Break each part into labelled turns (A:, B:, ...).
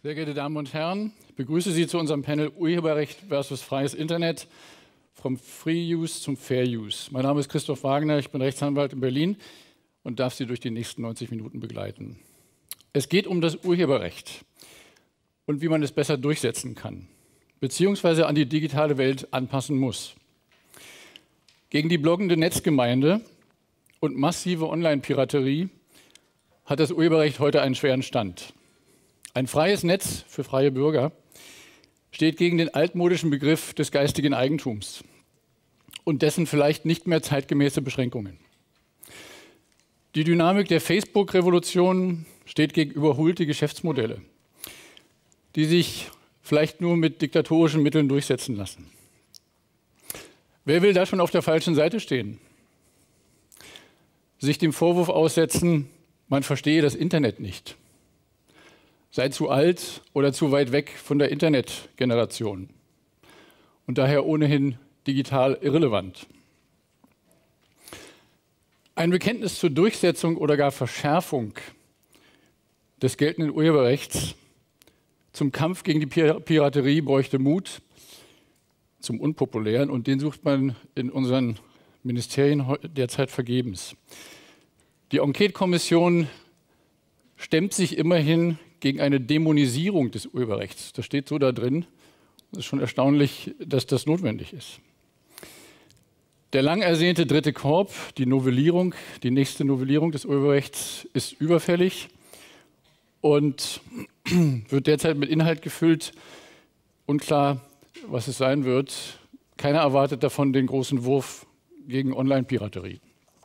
A: Sehr geehrte Damen und Herren, ich begrüße Sie zu unserem Panel Urheberrecht versus freies Internet, vom Free Use zum Fair Use. Mein Name ist Christoph Wagner, ich bin Rechtsanwalt in Berlin und darf Sie durch die nächsten 90 Minuten begleiten. Es geht um das Urheberrecht und wie man es besser durchsetzen kann, beziehungsweise an die digitale Welt anpassen muss. Gegen die bloggende Netzgemeinde und massive Online-Piraterie hat das Urheberrecht heute einen schweren Stand. Ein freies Netz für freie Bürger steht gegen den altmodischen Begriff des geistigen Eigentums und dessen vielleicht nicht mehr zeitgemäße Beschränkungen. Die Dynamik der Facebook-Revolution steht gegen überholte Geschäftsmodelle, die sich vielleicht nur mit diktatorischen Mitteln durchsetzen lassen. Wer will da schon auf der falschen Seite stehen? Sich dem Vorwurf aussetzen, man verstehe das Internet nicht. Sei zu alt oder zu weit weg von der Internetgeneration und daher ohnehin digital irrelevant. Ein Bekenntnis zur Durchsetzung oder gar Verschärfung des geltenden Urheberrechts zum Kampf gegen die Piraterie bräuchte Mut, zum Unpopulären, und den sucht man in unseren Ministerien derzeit vergebens. Die Enquete-Kommission stemmt sich immerhin gegen eine Dämonisierung des Urheberrechts. Das steht so da drin. Es ist schon erstaunlich, dass das notwendig ist. Der lang ersehnte dritte Korb, die nächste Novellierung des Urheberrechts, ist überfällig und wird derzeit mit Inhalt gefüllt. Unklar, was es sein wird. Keiner erwartet davon den großen Wurf gegen Online-Piraterie.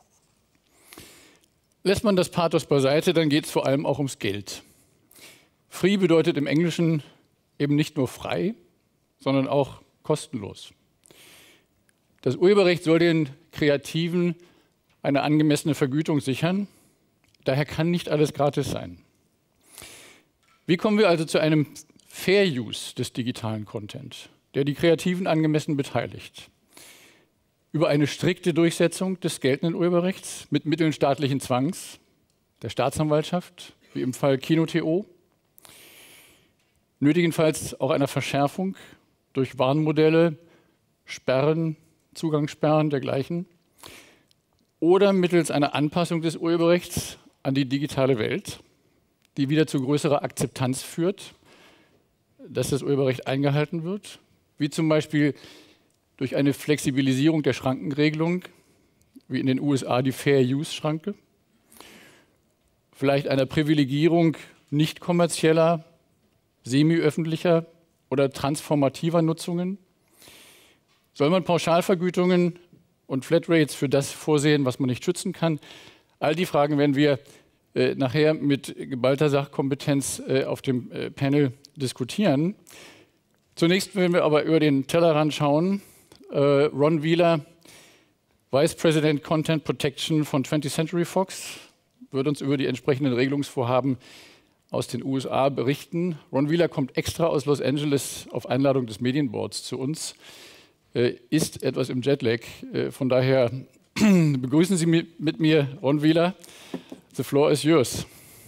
A: Lässt man das Pathos beiseite, dann geht es vor allem auch ums Geld. Free bedeutet im Englischen eben nicht nur frei, sondern auch kostenlos. Das Urheberrecht soll den Kreativen eine angemessene Vergütung sichern. Daher kann nicht alles gratis sein. Wie kommen wir also zu einem Fair Use des digitalen Content, der die Kreativen angemessen beteiligt? Über eine strikte Durchsetzung des geltenden Urheberrechts mit Mitteln staatlichen Zwangs, der Staatsanwaltschaft, wie im Fall Kino.to, nötigenfalls auch einer Verschärfung durch Warnmodelle, Sperren, Zugangssperren dergleichen, oder mittels einer Anpassung des Urheberrechts an die digitale Welt, die wieder zu größerer Akzeptanz führt, dass das Urheberrecht eingehalten wird, wie zum Beispiel durch eine Flexibilisierung der Schrankenregelung, wie in den USA die Fair-Use-Schranke, vielleicht einer Privilegierung nicht kommerzieller, semi-öffentlicher oder transformativer Nutzungen. Soll man Pauschalvergütungen und Flatrates für das vorsehen, was man nicht schützen kann? All die Fragen werden wir nachher mit geballter Sachkompetenz auf dem Panel diskutieren. Zunächst werden wir aber über den Tellerrand schauen. Ron Wheeler, Vice President Content Protection von 20th Century Fox, wird uns über die entsprechenden Regelungsvorhaben aus den USA berichten. Ron Wheeler kommt extra aus Los Angeles auf Einladung des Medienboards zu uns, ist etwas im Jetlag. Von daher begrüßen Sie mit mir Ron Wheeler. The floor is yours.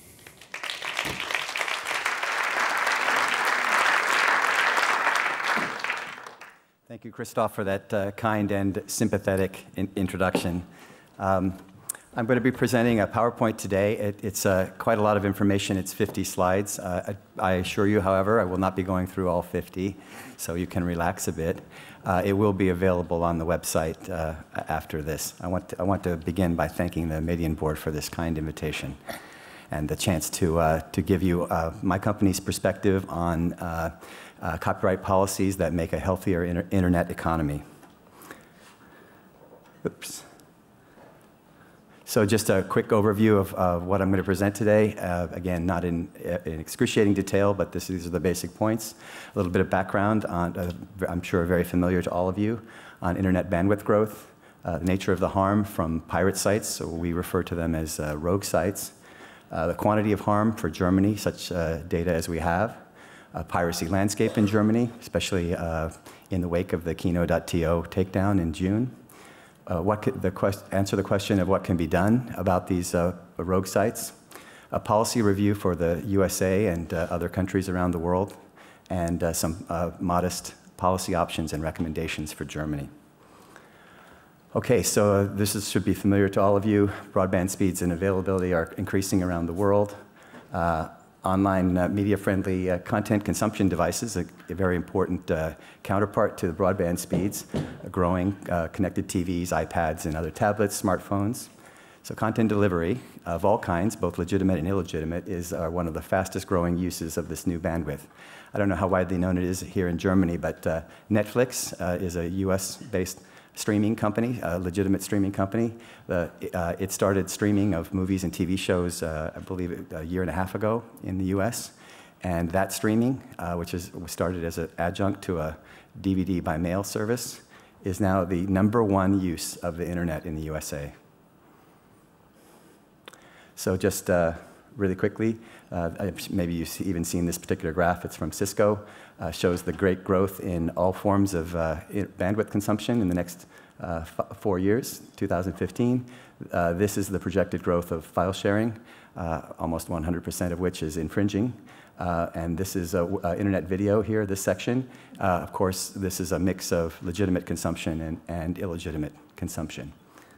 B: Thank you, Christoph, for that kind and sympathetic introduction. I'm going to be presenting a PowerPoint today. It's quite a lot of information. It's 50 slides. I assure you, however, I will not be going through all 50, so you can relax a bit. It will be available on the website after this. I want to begin by thanking the Median Board for this kind invitation and the chance to give you my company's perspective on copyright policies that make a healthier internet economy. Oops. So just a quick overview of what I'm going to present today. Again, not in excruciating detail, but these are the basic points. A little bit of background on, I'm sure very familiar to all of you, on internet bandwidth growth, the nature of the harm from pirate sites, so we refer to them as rogue sites, the quantity of harm for Germany, such data as we have, piracy landscape in Germany, especially in the wake of the Kino.to takedown in June. Answer the question of what can be done about these rogue sites, a policy review for the USA and other countries around the world, and some modest policy options and recommendations for Germany. Okay, so should be familiar to all of you. Broadband speeds and availability are increasing around the world. Online media-friendly content consumption devices, a very important counterpart to the broadband speeds, growing connected TVs, iPads, and other tablets, smartphones. So content delivery of all kinds, both legitimate and illegitimate, is one of the fastest growing uses of this new bandwidth. I don't know how widely known it is here in Germany, but Netflix is a US-based streaming company, a legitimate streaming company. It started streaming of movies and TV shows, I believe, a year and a half ago in the US. And that streaming, which was started as an adjunct to a DVD by mail service, is now the #1 use of the internet in the USA. So just really quickly, maybe you've even seen this particular graph. It's from Cisco. Shows the great growth in all forms of bandwidth consumption in the next 4 years, 2015. This is the projected growth of file sharing, almost 100% of which is infringing. And this is internet video here, this section. Of course, this is a mix of legitimate consumption and illegitimate consumption.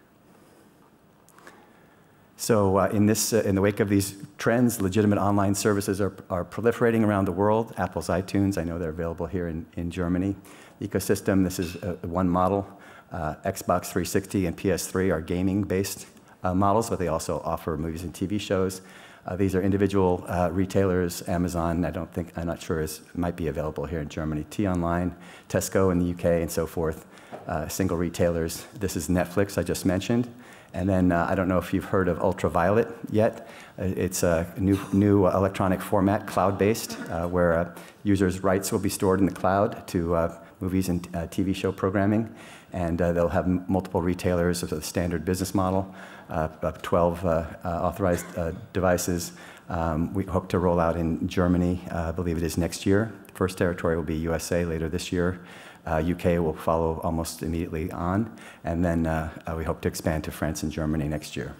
B: So in the wake of these trends, legitimate online services are proliferating around the world. Apple's iTunes, I know they're available here in Germany. Ecosystem, this is one model. Xbox 360 and PS3 are gaming-based models, but they also offer movies and TV shows. These are individual retailers. Amazon, I'm not sure, might be available here in Germany. T-Online, Tesco in the UK, and so forth. Single retailers. This is Netflix, I just mentioned. And then I don't know if you've heard of Ultraviolet yet. It's a new electronic format, cloud-based, where users' rights will be stored in the cloud to movies and TV show programming. And they'll have multiple retailers of the standard business model, 12 authorized devices. We hope to roll out in Germany, I believe it is next year. The first territory will be USA later this year. UK will follow almost immediately on, and then we hope to expand to France and Germany next year.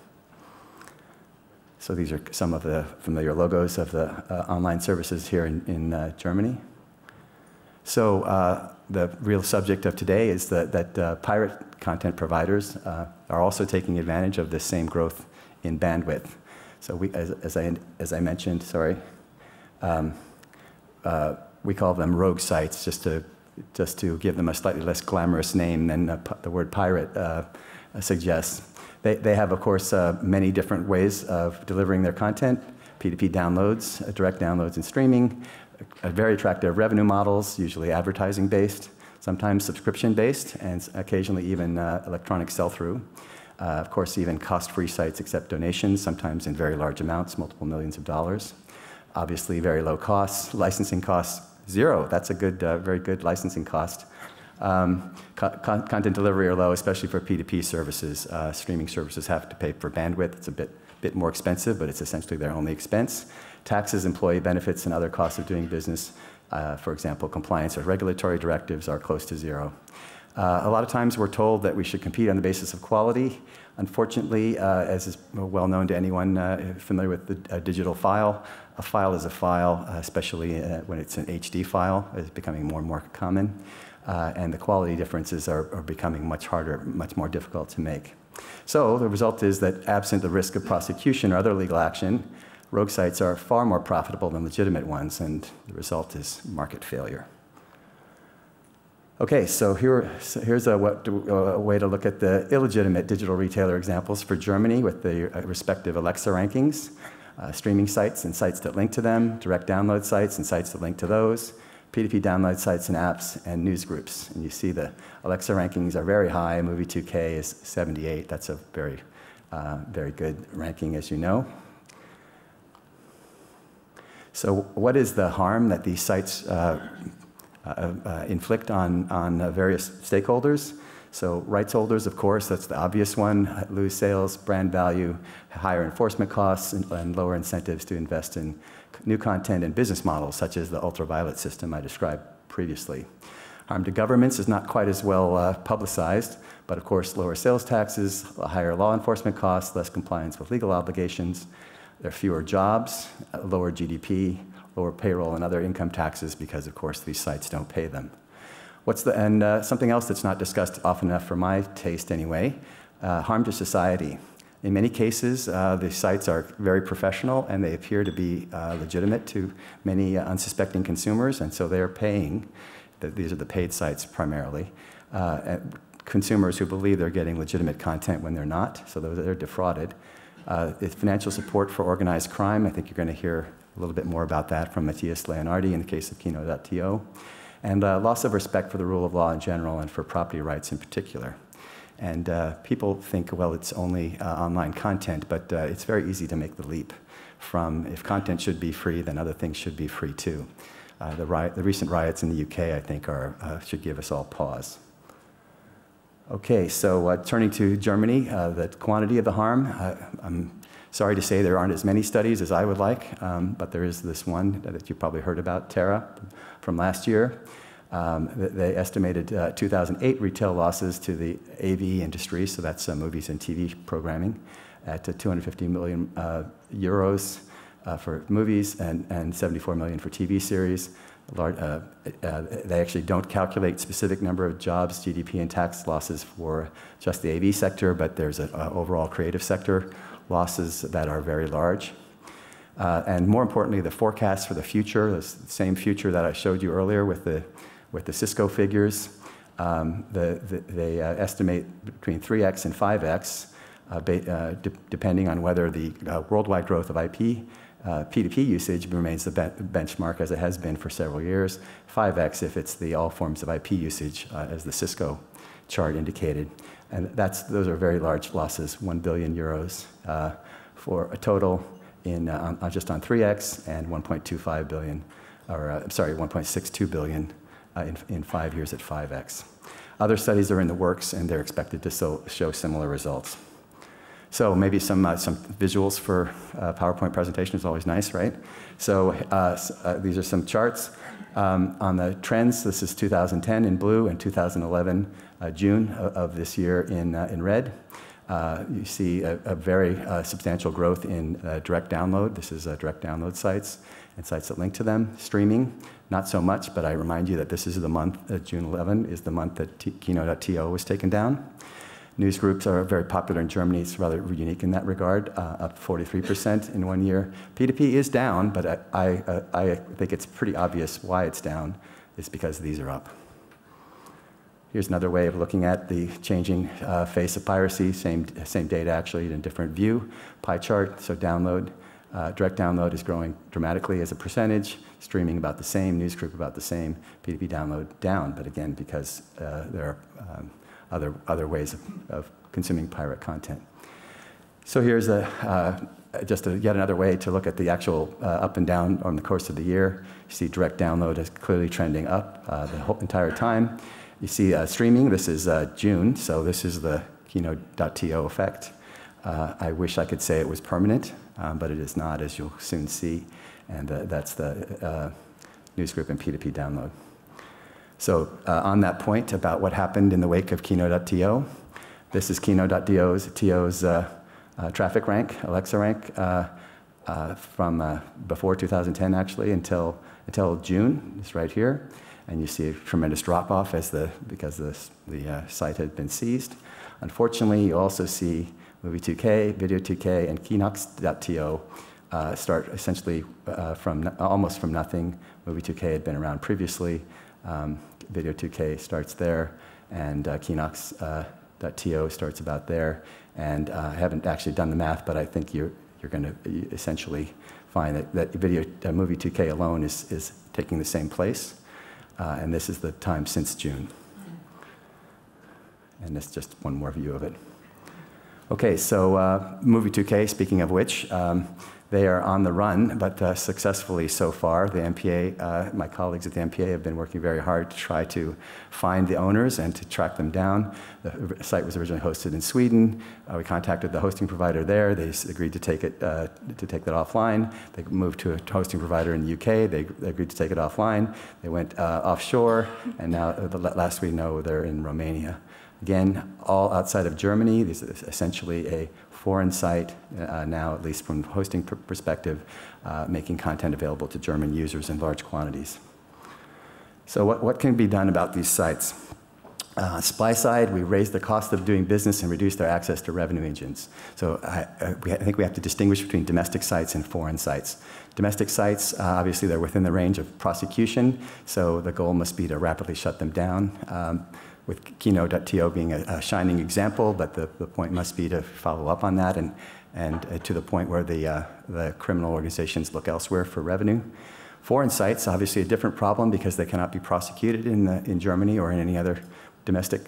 B: So these are some of the familiar logos of the online services here in Germany. So the real subject of today is that pirate content providers are also taking advantage of this same growth in bandwidth. So as I mentioned, sorry, we call them rogue sites just to give them a slightly less glamorous name than the word pirate suggests. They have, of course, many different ways of delivering their content: P2P downloads, direct downloads and streaming, very attractive revenue models, usually advertising-based, sometimes subscription-based, and occasionally even electronic sell-through. Of course, even cost-free sites accept donations, sometimes in very large amounts, multiple millions of dollars. Obviously, very low costs, licensing costs, zero. That's a good, very good licensing cost. Content delivery are low, especially for P2P services. Streaming services have to pay for bandwidth. It's a bit more expensive, but it's essentially their only expense. Taxes, employee benefits, and other costs of doing business, for example, compliance or regulatory directives, are close to zero. A lot of times we're told that we should compete on the basis of quality. Unfortunately, as is well known to anyone familiar with the digital file, a file is a file, especially when it's an HD file. It's becoming more and more common. And the quality differences are becoming much harder, much more difficult to make. So the result is that absent the risk of prosecution or other legal action, rogue sites are far more profitable than legitimate ones, and the result is market failure. Okay, so here's a way to look at the illegitimate digital retailer examples for Germany with the respective Alexa rankings, streaming sites and sites that link to them, direct download sites and sites that link to those, P2P download sites and apps, and news groups. And you see the Alexa rankings are very high. Movie 2K is 78. That's a very, very good ranking, as you know. So what is the harm that these sites inflict on various stakeholders? So rights holders, of course, that's the obvious one: lose sales, brand value, higher enforcement costs, and lower incentives to invest in new content and business models, such as the ultraviolet system I described previously. Harm to governments is not quite as well publicized, but of course lower sales taxes, higher law enforcement costs, less compliance with legal obligations, There are fewer jobs, lower GDP, lower payroll and other income taxes because, of course, these sites don't pay them. Something else that's not discussed often enough for my taste anyway, harm to society. In many cases, the sites are very professional and they appear to be legitimate to many unsuspecting consumers, and so they're paying. These are the paid sites primarily. Consumers who believe they're getting legitimate content when they're not, so they're defrauded. It's financial support for organized crime. I think you're going to hear a little bit more about that from Matthias Leonardi in the case of Kino.to. And loss of respect for the rule of law in general and for property rights in particular. And people think, well, it's only online content, but it's very easy to make the leap from if content should be free, then other things should be free too. The recent riots in the UK, I think, should give us all pause. Okay, so turning to Germany, the quantity of the harm. I'm sorry to say there aren't as many studies as I would like, but there is this one that you probably heard about, Terra, from last year. They estimated 2008 retail losses to the AV industry, so that's movies and TV programming, at 250 million euros for movies and 74 million for TV series. They actually don't calculate specific number of jobs, GDP, and tax losses for just the AV sector, but there's an overall creative sector losses that are very large. And more importantly, the forecast for the future, the same future that I showed you earlier with the Cisco figures, they estimate between 3x and 5x, depending on whether the worldwide growth of P2P usage remains the benchmark as it has been for several years, 5x if it's all forms of IP usage, as the Cisco chart indicated. And those are very large losses, 1 billion euros for a total just on 3x and 1.25 billion, or sorry, 1.62 billion in 5 years at 5x. Other studies are in the works and they're expected to show similar results. So maybe some visuals for PowerPoint presentation is always nice, right? So these are some charts on the trends. This is 2010 in blue and 2011 June of this year in red. You see a very substantial growth in direct download. This is direct download sites and sites that link to them. Streaming, not so much, but I remind you that this is the month, June 11 is the month that Kino.to was taken down. News groups are very popular in Germany. It's rather unique in that regard, up 43% in 1 year. P2P is down, but I think it's pretty obvious why it's down. It's because these are up. Here's another way of looking at the changing face of piracy. Same data actually in a different view. Pie chart, so download. Direct download is growing dramatically as a percentage. Streaming about the same. News group about the same. P2P download down, but again, because there are other ways of consuming pirate content. So here's just yet another way to look at the actual up and down on the course of the year. You see direct download is clearly trending up the whole entire time. You see streaming, this is June, so this is the Kino.to effect. I wish I could say it was permanent, but it is not, as you'll soon see, and that's the newsgroup and P2P download. So on that point about what happened in the wake of Kino.to, this is Kino.to's traffic rank, Alexa rank, from before 2010 actually until June. It's right here, and you see a tremendous drop-off because the site had been seized. Unfortunately, you also see Movie2K, Video2K, and Kinox.to start essentially almost from nothing. Movie2K had been around previously. Video2K starts there, and Kinox.to starts about there. And I haven't actually done the math, but I think you're going to essentially find that Movie2K alone is taking the same place. And this is the time since June. And this is just one more view of it. Okay, so Movie2K, speaking of which, they are on the run, but successfully so far. The MPA, my colleagues at the MPA have been working very hard to try to find the owners and to track them down. The site was originally hosted in Sweden. We contacted the hosting provider there. They agreed to take that offline. They moved to a hosting provider in the UK. They agreed to take it offline. They went offshore, and now last we know they're in Romania. Again, all outside of Germany. This is essentially a foreign site now, at least from a hosting perspective, making content available to German users in large quantities. So what can be done about these sites? Supply side, we raised the cost of doing business and reduced our access to revenue engines. So I think we have to distinguish between domestic sites and foreign sites. Domestic sites, obviously they're within the range of prosecution, so the goal must be to rapidly shut them down, with Kino.to being a shining example, but the point must be to follow up on that and to the point where the criminal organizations look elsewhere for revenue. Foreign sites, obviously a different problem because they cannot be prosecuted in Germany or in any other domestic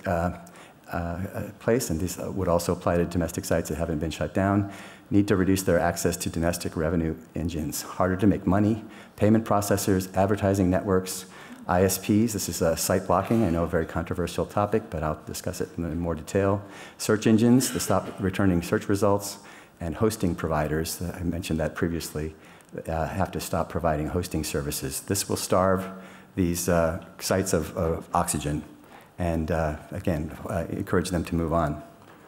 B: place, and these would also apply to domestic sites that haven't been shut down. Need to reduce their access to domestic revenue engines. Harder to make money, payment processors, advertising networks, ISPs, this is site blocking, I know a very controversial topic, but I'll discuss it in more detail. Search engines to stop returning search results, and hosting providers, I mentioned that previously, have to stop providing hosting services. This will starve these sites of oxygen and, again, encourage them to move on.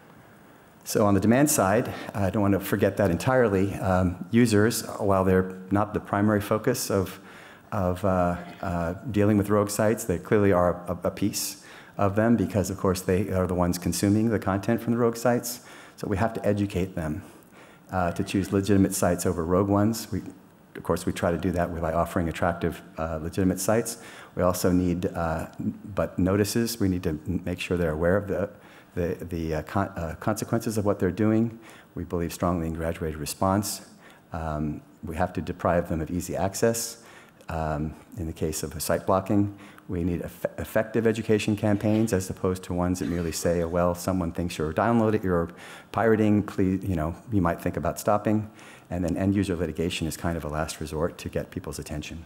B: So on the demand side, I don't want to forget that entirely. Users, while they're not the primary focus of dealing with rogue sites, they clearly are a piece of them because, of course, they are the ones consuming the content from the rogue sites. So we have to educate them to choose legitimate sites over rogue ones. Of course, we try to do that by offering attractive, legitimate sites. We also need notices. We need to make sure they're aware of the consequences of what they're doing. We believe strongly in graduated response. We have to deprive them of easy access. In the case of site blocking, we need effective education campaigns as opposed to ones that merely say, oh, well, someone thinks you're downloading, you're pirating, please, you might think about stopping. And then end user litigation is kind of a last resort to get people's attention.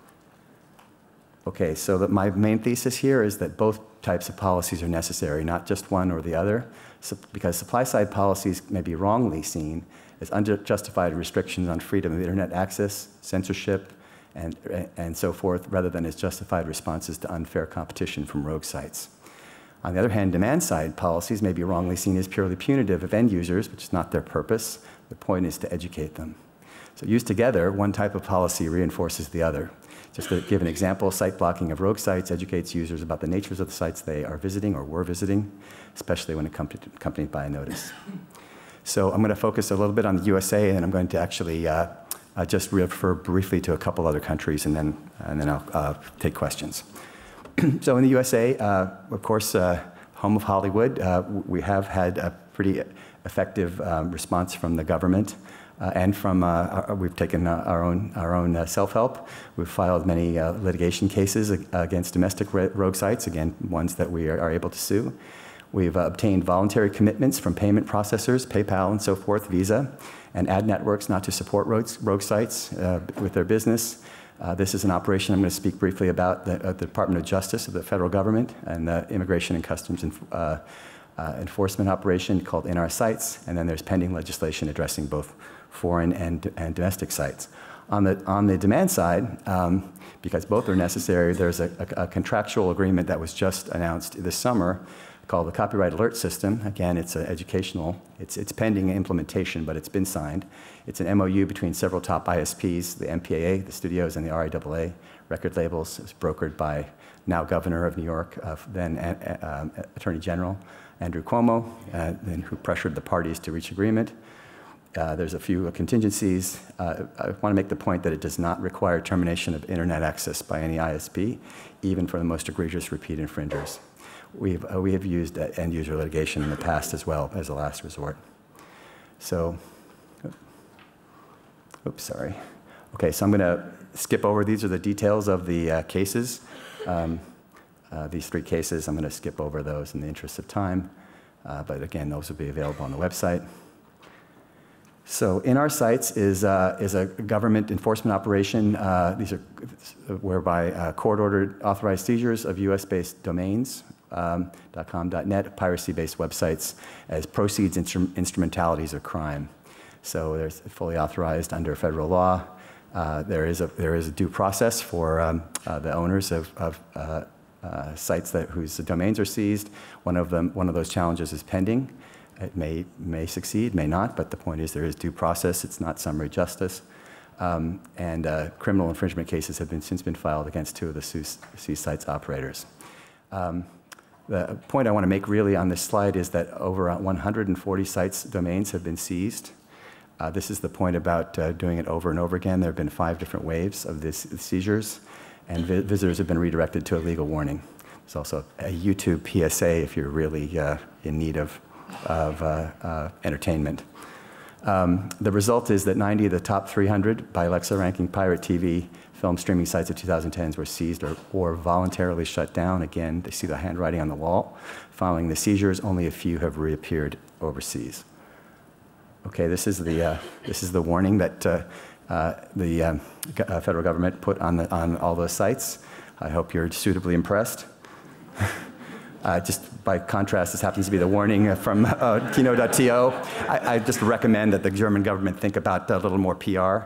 B: Okay, so my main thesis here is that both types of policies are necessary, not just one or the other, because supply-side policies may be wrongly seen as unjustified restrictions on freedom of internet access, censorship, and so forth, rather than as justified responses to unfair competition from rogue sites. On the other hand, demand-side policies may be wrongly seen as purely punitive of end users, which is not their purpose. The point is to educate them. So used together, one type of policy reinforces the other. Just to give an example, site blocking of rogue sites educates users about the natures of the sites they are visiting or were visiting, especially when accompanied by a notice. So I'm going to focus a little bit on the USA, and I'm going to actually just refer briefly to a couple other countries, and then I'll take questions. So in the USA, of course, home of Hollywood, we have had a pretty effective response from the government, and from we've taken our own self-help. We've filed many litigation cases against domestic rogue sites, again, ones that we are able to sue. We've obtained voluntary commitments from payment processors, PayPal and so forth, Visa, and ad networks not to support rogue sites with their business. This is an operation I'm going to speak briefly about the Department of Justice of the federal government and the Immigration and Customs enforcement operation called In Our Sites, and then there's pending legislation addressing both foreign and domestic sites. On the demand side, because both are necessary, there's a contractual agreement that was just announced this summer called the Copyright Alert System. Again, it's educational. It's pending implementation, but it's been signed. It's an MOU between several top ISPs, the MPAA, the studios, and the RIAA record labels. It's brokered by now Governor of New York, then Attorney General Andrew Cuomo, who pressured the parties to reach agreement. There's a few contingencies. I want to make the point that it does not require termination of internet access by any ISP, even for the most egregious repeat infringers. We have used end-user litigation in the past as well as a last resort. So, oops, sorry. Okay, so I'm going to skip over. These are the details of the cases. These three cases, I'm going to skip over those in the interest of time. But again, those will be available on the website. So In Our Sites is a government enforcement operation. These are whereby court-ordered authorized seizures of US-based domains, .com.net, piracy-based websites, as proceeds instrumentalities of crime. So there's fully authorized under federal law. There is a due process for the owners of sites whose domains are seized. One of those challenges is pending. It may succeed, may not, but the point is there is due process. It's not summary justice. Criminal infringement cases have since been filed against 2 of the seized sites operators. The point I want to make really on this slide is that over 140 sites domains have been seized. This is the point about doing it over and over again. There have been 5 different waves of these seizures, and visitors have been redirected to a legal warning. There's also a YouTube PSA if you're really in need of entertainment. The result is that 90 of the top 300 by Alexa ranking pirate TV film streaming sites of 2010s were seized or voluntarily shut down. Again, they see the handwriting on the wall. Following the seizures, only a few have reappeared overseas. Okay, this is the warning that the federal government put on all those sites. I hope you're suitably impressed. Just by contrast, this happens to be the warning from Kino.to. I just recommend that the German government think about a little more PR.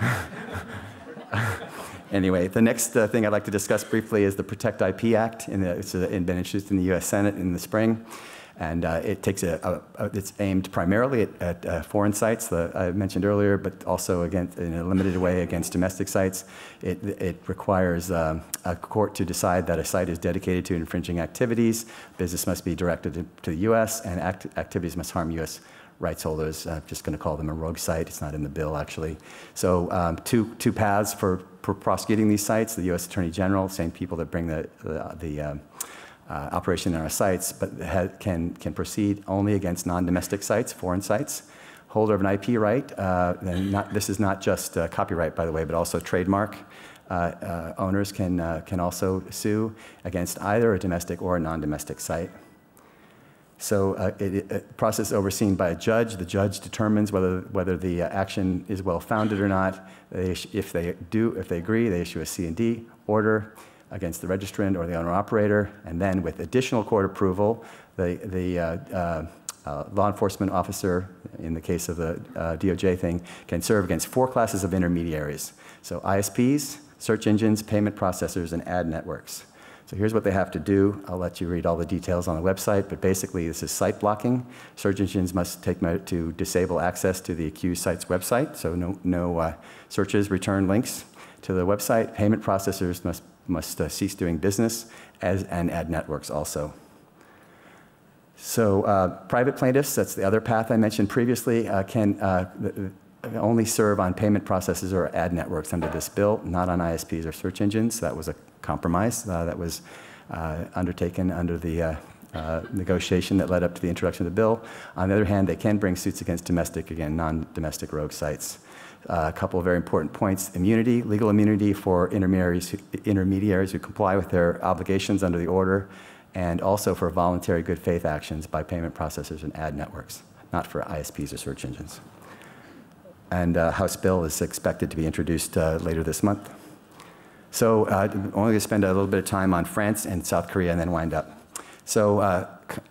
B: Anyway, the next thing I'd like to discuss briefly is the Protect IP Act. It's been introduced in the U.S. Senate in the spring. And it's aimed primarily at foreign sites, I mentioned earlier, but also against, in a limited way against domestic sites. It requires a court to decide that a site is dedicated to infringing activities. Business must be directed to the U.S., and activities must harm U.S. rights holders. I'm just going to call them a rogue site. It's not in the bill, actually. So two paths for prosecuting these sites. The U.S. Attorney General, same people that bring the operation in our sites, but can proceed only against non-domestic sites, foreign sites. Holder of an IP right, this is not just copyright, by the way, but also trademark owners can also sue against either a domestic or a non-domestic site. So a process overseen by a judge. The judge determines whether the action is well-founded or not. If they agree, they issue a C&D order against the registrant or the owner-operator, and then with additional court approval, the law enforcement officer, in the case of the DOJ thing, can serve against 4 classes of intermediaries. So ISPs, search engines, payment processors, and ad networks. So here's what they have to do. I'll let you read all the details on the website, but basically this is site blocking. Search engines must take note to disable access to the accused site's website, so no searches return links to the website. Payment processors must cease doing business, and ad networks also. So private plaintiffs, that's the other path I mentioned previously, can only serve on payment processors or ad networks under this bill, not on ISPs or search engines. That was a compromise that was undertaken under the negotiation that led up to the introduction of the bill. On the other hand, they can bring suits against domestic, again, non-domestic rogue sites. A couple of very important points: immunity, legal immunity for intermediaries who comply with their obligations under the order, and also for voluntary good faith actions by payment processors and ad networks, not for ISPs or search engines. And House bill is expected to be introduced later this month. So I'm only going to spend a little bit of time on France and South Korea and then wind up. So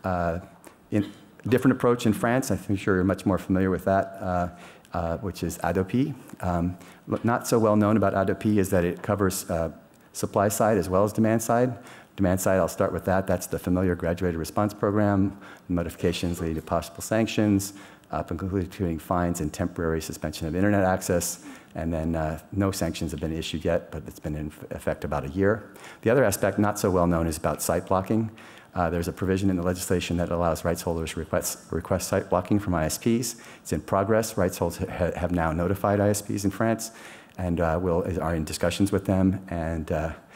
B: different approach in France. I'm sure you're much more familiar with that. Which is Adopi. Not so well known about Adopi is that it covers supply side as well as demand side. Demand side, I'll start with that. That's the familiar graduated response program, modifications leading to possible sanctions, up including fines and temporary suspension of internet access. And then no sanctions have been issued yet, but it's been in effect about a year. The other aspect, not so well known, is about site blocking. There's a provision in the legislation that allows rights holders to request site blocking from ISPs. It's in progress. Rights holders have now notified ISPs in France and are in discussions with them, and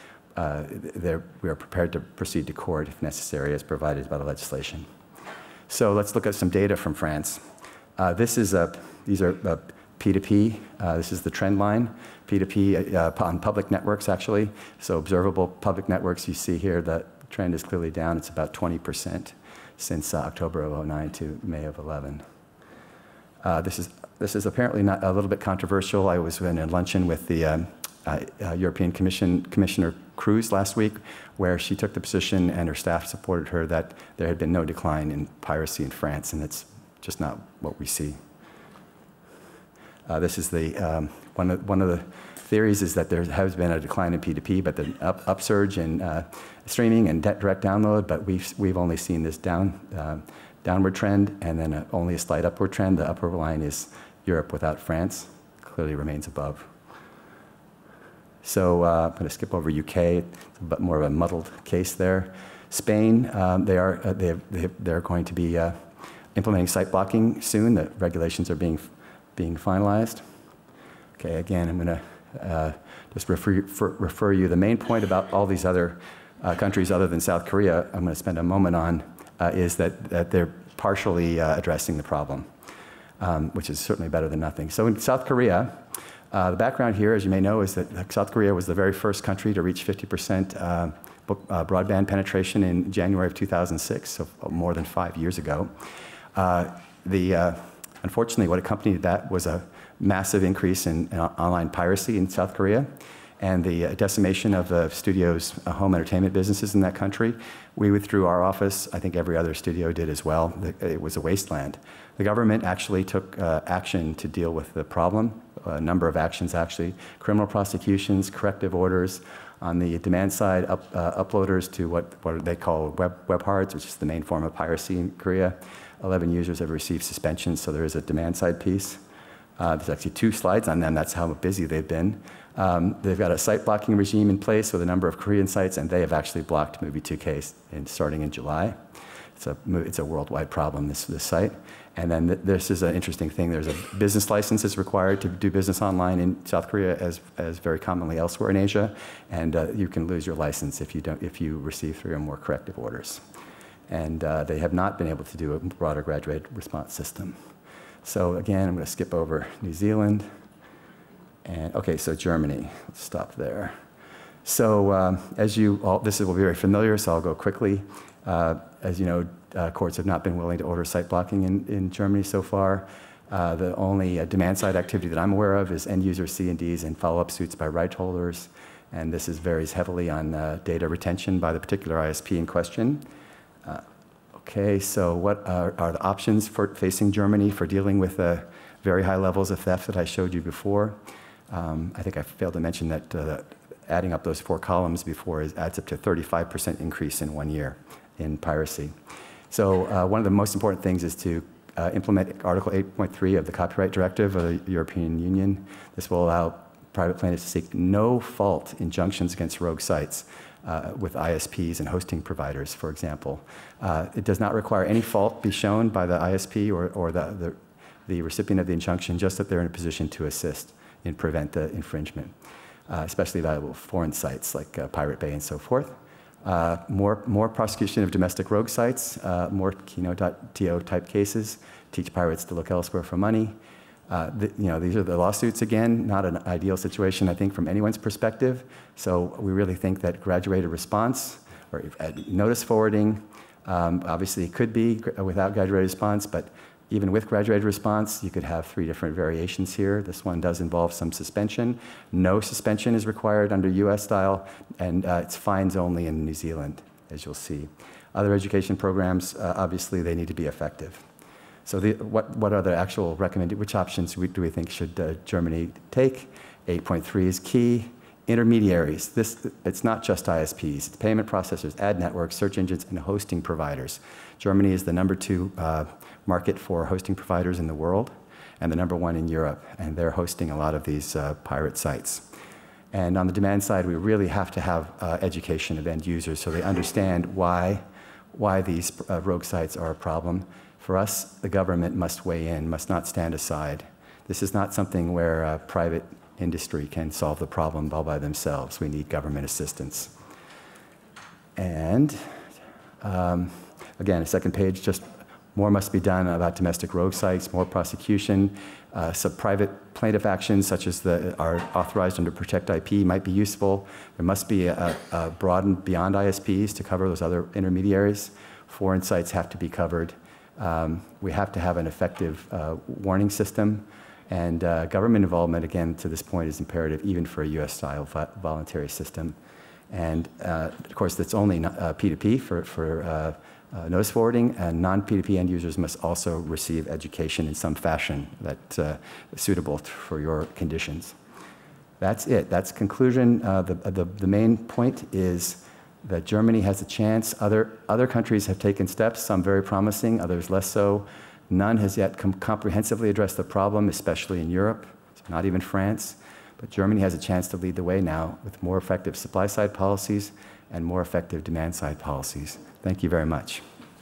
B: we are prepared to proceed to court if necessary as provided by the legislation. So let's look at some data from France. These are P2P. This is the trend line. P2P on public networks, actually. So observable public networks, you see here that trend is clearly down. It's about 20% since October of 2009 to May of 2011. This is apparently not a little bit controversial. I was in a luncheon with the European Commissioner Cruz last week, where she took the position and her staff supported her that there had been no decline in piracy in France, and it's just not what we see. This is the one of the theories is that there has been a decline in P2P, but the upsurge in streaming and direct download, but we've only seen this downward trend, and then only a slight upward trend. The upper line is Europe without France, clearly remains above. So I'm going to skip over UK, it's a bit more of a muddled case there. Spain, they're going to be implementing site blocking soon. The regulations are being finalized. Okay, again, I'm going to just refer you. The main point about all these other countries other than South Korea, I'm going to spend a moment on, is that they're partially addressing the problem, which is certainly better than nothing. So in South Korea, the background here, as you may know, is that South Korea was the very first country to reach 50% broadband penetration in January of 2006, so more than 5 years ago. Unfortunately, what accompanied that was a massive increase in online piracy in South Korea and the decimation of the studio's home entertainment businesses in that country. We withdrew our office. I think every other studio did as well. It was a wasteland. The government actually took action to deal with the problem, a number of actions actually, criminal prosecutions, corrective orders. On the demand side, uploaders to what they call web hards, which is the main form of piracy in Korea. 11 users have received suspensions, so there is a demand side piece. There's actually 2 slides on them. That's how busy they've been. They've got a site blocking regime in place with a number of Korean sites, and they have actually blocked Movie 2K starting in July. It's a worldwide problem, this site. And then this is an interesting thing. There's a business license is required to do business online in South Korea, as very commonly elsewhere in Asia, and you can lose your license if you receive 3 or more corrective orders. And they have not been able to do a broader graduated response system. So again, I'm going to skip over New Zealand. And okay, so Germany. Let's stop there. So as you all, this will be very familiar, so I'll go quickly. As you know, courts have not been willing to order site blocking in Germany so far. The only demand-side activity that I'm aware of is end-user C&Ds and follow-up suits by right holders, and this varies heavily on data retention by the particular ISP in question. Okay, so what are the options for facing Germany for dealing with the very high levels of theft that I showed you before? I think I failed to mention that adding up those 4 columns before adds up to 35% increase in 1 year in piracy. So one of the most important things is to implement Article 8.3 of the Copyright Directive of the European Union. This will allow private plaintiffs to seek no-fault injunctions against rogue sites with ISPs and hosting providers, for example. It does not require any fault be shown by the ISP or the recipient of the injunction, just that they're in a position to assist and prevent the infringement, especially valuable foreign sites like Pirate Bay and so forth. More prosecution of domestic rogue sites, more Kino.to type cases, teach pirates to look elsewhere for money. These are the lawsuits again, not an ideal situation, I think, from anyone's perspective. So we really think that graduated response or notice forwarding, obviously it could be without graduated response, but even with graduated response, you could have 3 different variations here. This one does involve some suspension. No suspension is required under US style, and it's fines only in New Zealand, as you'll see. Other education programs, obviously they need to be effective. So what are the actual recommended, which options do we think should Germany take? 8.3 is key. Intermediaries, it's not just ISPs, it's payment processors, ad networks, search engines, and hosting providers. Germany is the #2 market for hosting providers in the world, and the #1 in Europe, and they're hosting a lot of these pirate sites. And on the demand side, we really have to have education of end users so they understand why these rogue sites are a problem. For us, the government must weigh in, must not stand aside. This is not something where private industry can solve the problem all by themselves. We need government assistance. And again, a second page, just more must be done about domestic rogue sites, more prosecution. Some private plaintiff actions, such as are authorized under Protect IP, might be useful. There must be a broadened beyond ISPs to cover those other intermediaries. Foreign sites have to be covered. We have to have an effective warning system. And government involvement, again, to this point, is imperative even for a US-style voluntary system. And of course, that's only P2P for notice forwarding, and non-P2P end users must also receive education in some fashion that's suitable for your conditions. That's it. That's conclusion. The main point is that Germany has a chance. Other countries have taken steps, some very promising, others less so. None has yet comprehensively addressed the problem, especially in Europe, not even France. But Germany has a chance to lead the way now with more effective supply-side policies and more effective demand-side policies. Thank you very much.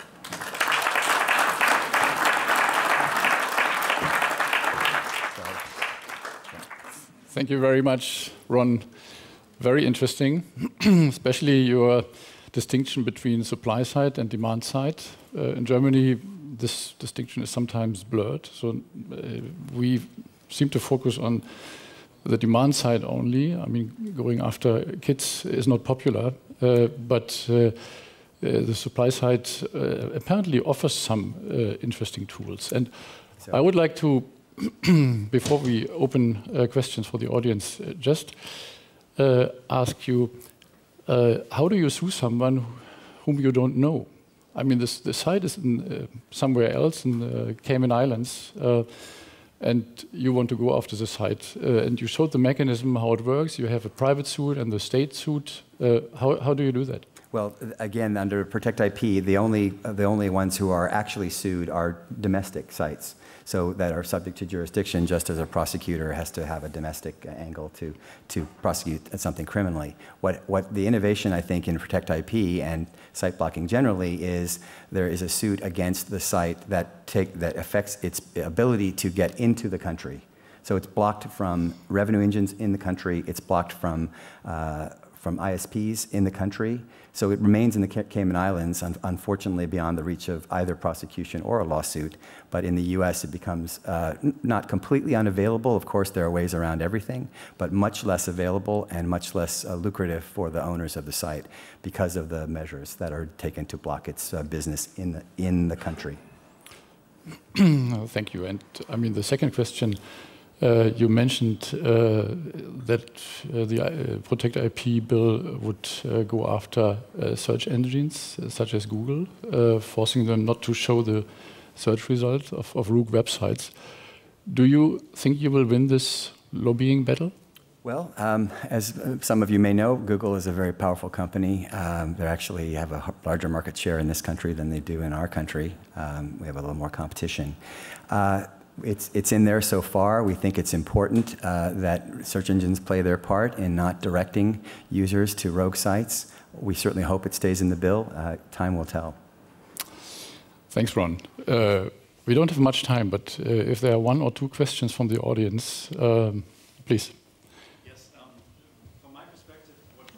A: Thank you very much, Ron. Very interesting, especially your distinction between supply side and demand side. In Germany, this distinction is sometimes blurred. So we seem to focus on the demand side only. I mean, going after kids is not popular, but the supply side apparently offers some interesting tools. And so I would like to, before we open questions for the audience, just ask you, how do you sue someone whom you don't know? I mean, the site is in, somewhere else in the Cayman Islands, and you want to go after the site. And you showed the mechanism, how it works. You have a private suit and the state suit. How do you do that?
B: Well, again, under Protect IP, the only ones who are actually sued are domestic sites, so that are subject to jurisdiction, just as a prosecutor has to have a domestic angle to prosecute something criminally. What the innovation, I think, in Protect IP and site blocking generally is there is a suit against the site that affects its ability to get into the country. So it's blocked from revenue engines in the country. It's blocked from ISPs in the country. So it remains in the Cayman Islands, unfortunately beyond the reach of either prosecution or a lawsuit. But in the US, it becomes not completely unavailable. Of course, there are ways around everything, but much less available and much less lucrative for the owners of the site because of the measures that are taken to block its business in the country.
A: Thank you. And I mean, the second question, you mentioned that the Protect IP bill would go after search engines such as Google, forcing them not to show the search results of rogue websites. Do you think you will win this lobbying battle?
B: Well, as some of you may know, Google is a very powerful company. They actually have a larger market share in this country than they do in our country. We have a little more competition. It's in there so far. We think it's important that search engines play their part in not directing users to rogue sites. We certainly hope it stays in the bill. Time will tell.
A: Thanks, Ron. We don't have much time, but if there are one or two questions from the audience, please.
C: Yes, from my perspective,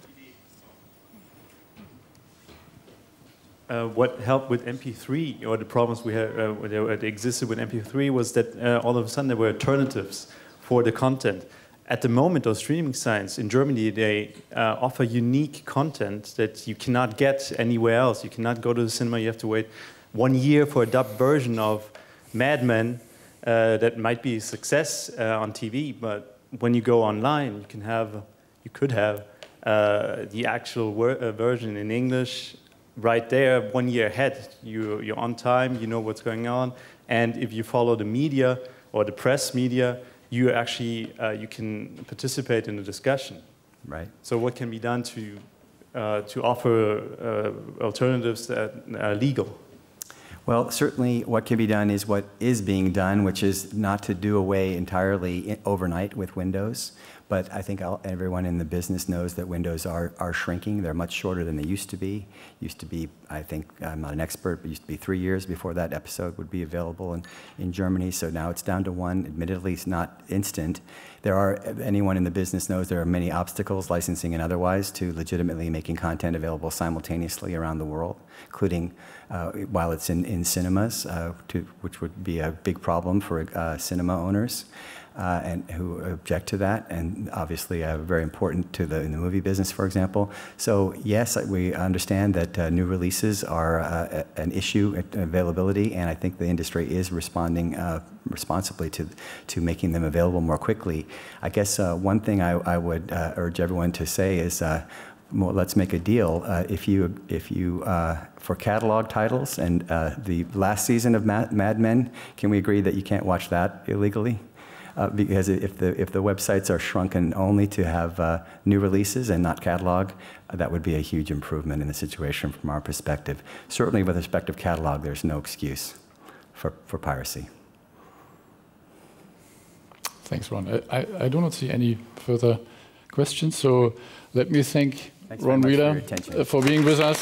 C: what helped with MP3, or the problems we had that existed with MP3, was that all of a sudden there were alternatives for the content. At the moment, those streaming sites in Germany, they offer unique content that you cannot get anywhere else. You cannot go to the cinema. You have to wait 1 year for a dubbed version of Mad Men that might be a success on TV. But when you go online, you could have the actual version in English. Right there, 1 year ahead, you're on time, you know what's going on, and if you follow the media or the press media, you actually you can participate in the discussion.
B: Right.
C: So what can be done to offer alternatives that are legal?
B: Well, certainly what can be done is what is being done, which is not to do away entirely overnight with Windows. But I think everyone in the business knows that windows are shrinking. They're much shorter than they used to be. Used to be, I think, I'm not an expert, but used to be 3 years before that episode would be available in Germany. So now it's down to 1. Admittedly, it's not instant. Anyone in the business knows there are many obstacles, licensing and otherwise, to legitimately making content available simultaneously around the world, including while it's in cinemas, which would be a big problem for cinema owners. And who object to that, and obviously very important to in the movie business, for example. So yes, we understand that new releases are an issue at availability, and I think the industry is responding responsibly to making them available more quickly. I guess one thing I would urge everyone to say is, well, let's make a deal. If you for catalog titles and the last season of Mad Men, can we agree that you can't watch that illegally? because if the websites are shrunken only to have new releases and not catalog, that would be a huge improvement in the situation from our perspective. Certainly with respect to catalog, there's no excuse for piracy.
A: Thanks, Ron. I do not see any further questions, so let me thank Ron Wheeler for being with us.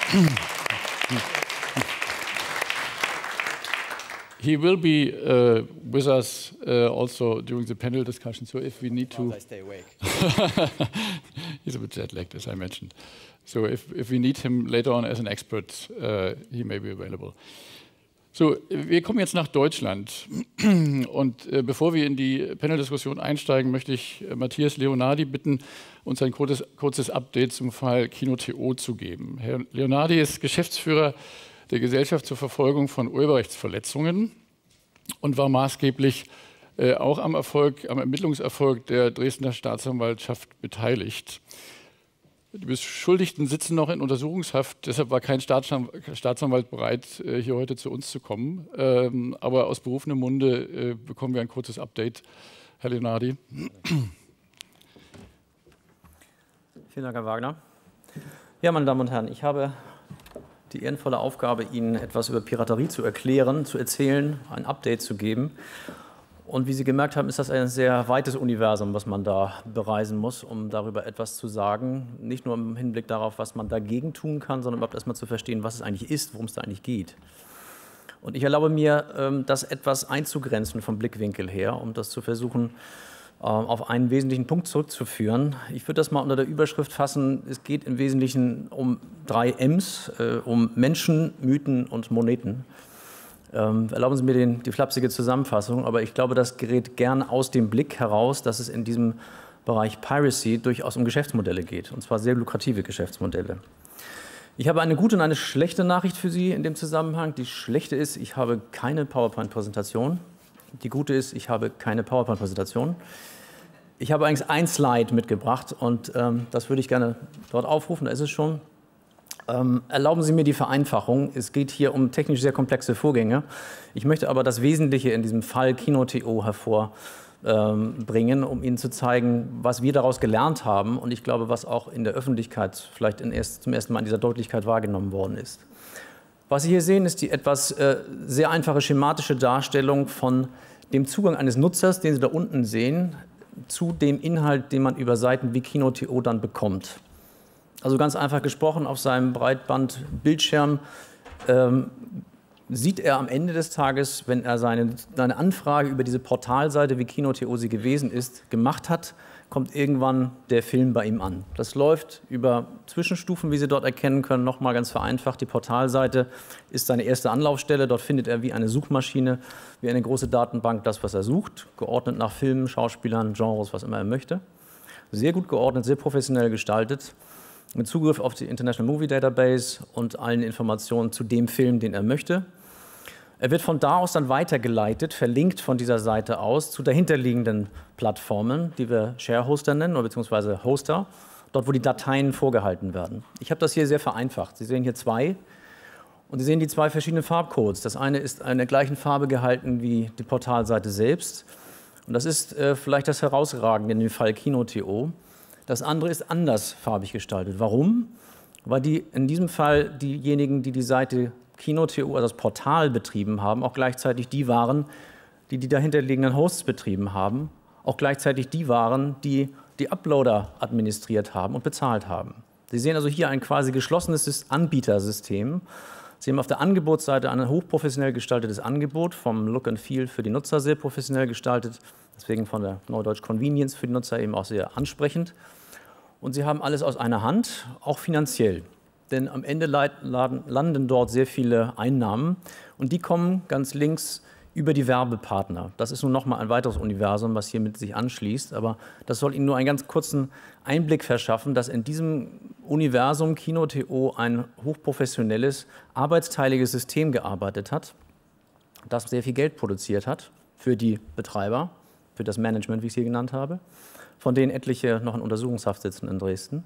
A: He will be with us also during the panel discussion, so if we need to...
B: I stay awake.
A: He's a bit jet-lagged, as I mentioned. So if we need him later on as an expert, he may be available. So, wir kommen jetzt nach Deutschland und bevor wir in die Paneldiskussion einsteigen, möchte ich Matthias Leonardi bitten, uns ein kurzes Update zum Fall Kino.to zu geben. Herr Leonardi ist Geschäftsführer der Gesellschaft zur Verfolgung von Urheberrechtsverletzungen und war maßgeblich auch am Ermittlungserfolg der Dresdner Staatsanwaltschaft beteiligt. Die Beschuldigten sitzen noch in Untersuchungshaft, deshalb war kein Staatsanwalt bereit, hier heute zu uns zu kommen. Aber aus berufenem Munde bekommen wir ein kurzes Update. Herr Leonardi.
D: Vielen Dank, Herr Wagner. Ja, meine Damen und Herren, ich habe die ehrenvolle Aufgabe, Ihnen etwas über Piraterie zu erklären, zu erzählen, ein Update zu geben. Und wie Sie gemerkt haben, ist das ein sehr weites Universum, was man da bereisen muss, um darüber etwas zu sagen. Nicht nur im Hinblick darauf, was man dagegen tun kann, sondern überhaupt erstmal zu verstehen, was es eigentlich ist, worum es da eigentlich geht. Und ich erlaube mir, das etwas einzugrenzen vom Blickwinkel her, um das zu versuchen, auf einen wesentlichen Punkt zurückzuführen. Ich würde das mal unter der Überschrift fassen, es geht im Wesentlichen um 3 M's, um Menschen, Mythen und Moneten. Erlauben Sie mir die flapsige Zusammenfassung, aber ich glaube, das gerät gern aus dem Blick heraus, dass es in diesem Bereich Piracy durchaus um Geschäftsmodelle geht, und zwar sehr lukrative Geschäftsmodelle. Ich habe eine gute und eine schlechte Nachricht für Sie in dem Zusammenhang. Die schlechte ist, ich habe keine PowerPoint-Präsentation. Die gute ist, ich habe keine PowerPoint-Präsentation. Ich habe eigentlich ein Slide mitgebracht und das würde ich gerne dort aufrufen, da ist es schon. Erlauben Sie mir die Vereinfachung. Es geht hier um technisch sehr komplexe Vorgänge. Ich möchte aber das Wesentliche in diesem Fall Kino.to hervorbringen, um Ihnen zu zeigen, was wir daraus gelernt haben und ich glaube, was auch in der Öffentlichkeit vielleicht zum ersten Mal in dieser Deutlichkeit wahrgenommen worden ist. Was Sie hier sehen, ist die etwas sehr einfache schematische Darstellung von dem Zugang eines Nutzers, den Sie da unten sehen, zu dem Inhalt, den man über Seiten wie Kino.to dann bekommt. Also ganz einfach gesprochen, auf seinem Breitbandbildschirm sieht er am Ende des Tages, wenn er seine Anfrage über diese Portalseite, wie Kino.to sie gewesen ist, gemacht hat, kommt irgendwann der Film bei ihm an. Das läuft über Zwischenstufen, wie Sie dort erkennen können, nochmal ganz vereinfacht. Die Portalseite ist seine erste Anlaufstelle. Dort findet er wie eine Suchmaschine, wie eine große Datenbank das, was er sucht, geordnet nach Filmen, Schauspielern, Genres, was immer er möchte. Sehr gut geordnet, sehr professionell gestaltet, mit Zugriff auf die International Movie Database und allen Informationen zu dem Film, den er möchte. Er wird von da aus dann weitergeleitet, verlinkt von dieser Seite aus zu dahinterliegenden Plattformen, die wir Sharehoster nennen, oder beziehungsweise Hoster, dort, wo die Dateien vorgehalten werden. Ich habe das hier sehr vereinfacht. Sie sehen hier 2 und Sie sehen die 2 verschiedenen Farbcodes. Das eine ist in der gleichen Farbe gehalten wie die Portalseite selbst und das ist vielleicht das Herausragende in dem Fall Kino.to. Das andere ist andersfarbig gestaltet. Warum? Weil in diesem Fall diejenigen, die die Seite Kino.to, also das Portal betrieben haben, auch gleichzeitig die waren, die die dahinterliegenden Hosts betrieben haben, auch gleichzeitig die waren, die die Uploader administriert haben und bezahlt haben. Sie sehen also hier ein quasi geschlossenes Anbietersystem. Sie haben auf der Angebotsseite ein hochprofessionell gestaltetes Angebot, vom Look and Feel für die Nutzer sehr professionell gestaltet, deswegen von der Neudeutsch Convenience für die Nutzer eben auch sehr ansprechend. Und Sie haben alles aus einer Hand, auch finanziell. Denn am Ende landen dort sehr viele Einnahmen und die kommen ganz links über die Werbepartner. Das ist nun nochmal ein weiteres Universum, was hier mit sich anschließt, aber das soll Ihnen nur einen ganz kurzen Einblick verschaffen, dass in diesem Universum Kino.to ein hochprofessionelles, arbeitsteiliges System gearbeitet hat, das sehr viel Geld produziert hat für die Betreiber, für das Management, wie ich es hier genannt habe, von denen etliche noch in Untersuchungshaft sitzen in Dresden.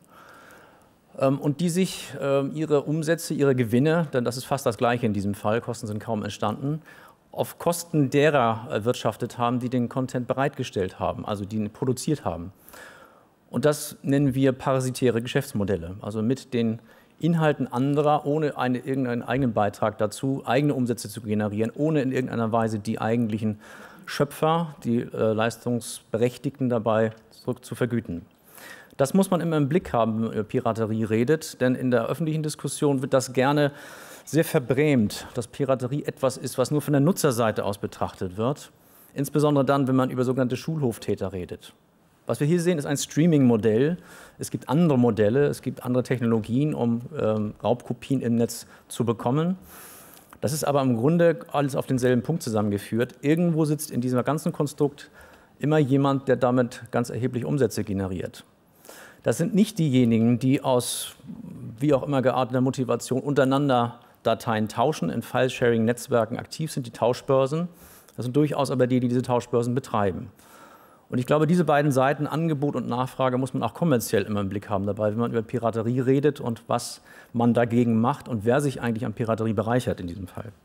D: Und die sich ihre Umsätze, ihre Gewinne, denn das ist fast das Gleiche in diesem Fall, Kosten sind kaum entstanden, auf Kosten derer erwirtschaftet haben, die den Content bereitgestellt haben, also die ihn produziert haben. Und das nennen wir parasitäre Geschäftsmodelle, also mit den Inhalten anderer, ohne irgendeinen eigenen Beitrag dazu, eigene Umsätze zu generieren, ohne in irgendeiner Weise die eigentlichen Schöpfer, die Leistungsberechtigten dabei zurück zu vergüten. Das muss man immer im Blick haben, wenn man über Piraterie redet, denn in der öffentlichen Diskussion wird das gerne sehr verbrämt, dass Piraterie etwas ist, was nur von der Nutzerseite aus betrachtet wird, insbesondere dann, wenn man über sogenannte Schulhoftäter redet. Was wir hier sehen, ist ein Streaming-Modell. Es gibt andere Modelle, es gibt andere Technologien, um Raubkopien im Netz zu bekommen. Das ist aber im Grunde alles auf denselben Punkt zusammengeführt. Irgendwo sitzt in diesem ganzen Konstrukt immer jemand, der damit ganz erheblich Umsätze generiert. Das sind nicht diejenigen, die aus wie auch immer gearteter Motivation untereinander Dateien tauschen, in File-Sharing-Netzwerken aktiv sind, die Tauschbörsen. Das sind durchaus aber die diese Tauschbörsen betreiben. Und ich glaube, diese beiden Seiten, Angebot und Nachfrage, muss man auch kommerziell immer im Blick haben dabei, wenn man über Piraterie redet und was man dagegen macht und wer sich eigentlich an Piraterie bereichert in diesem Fall.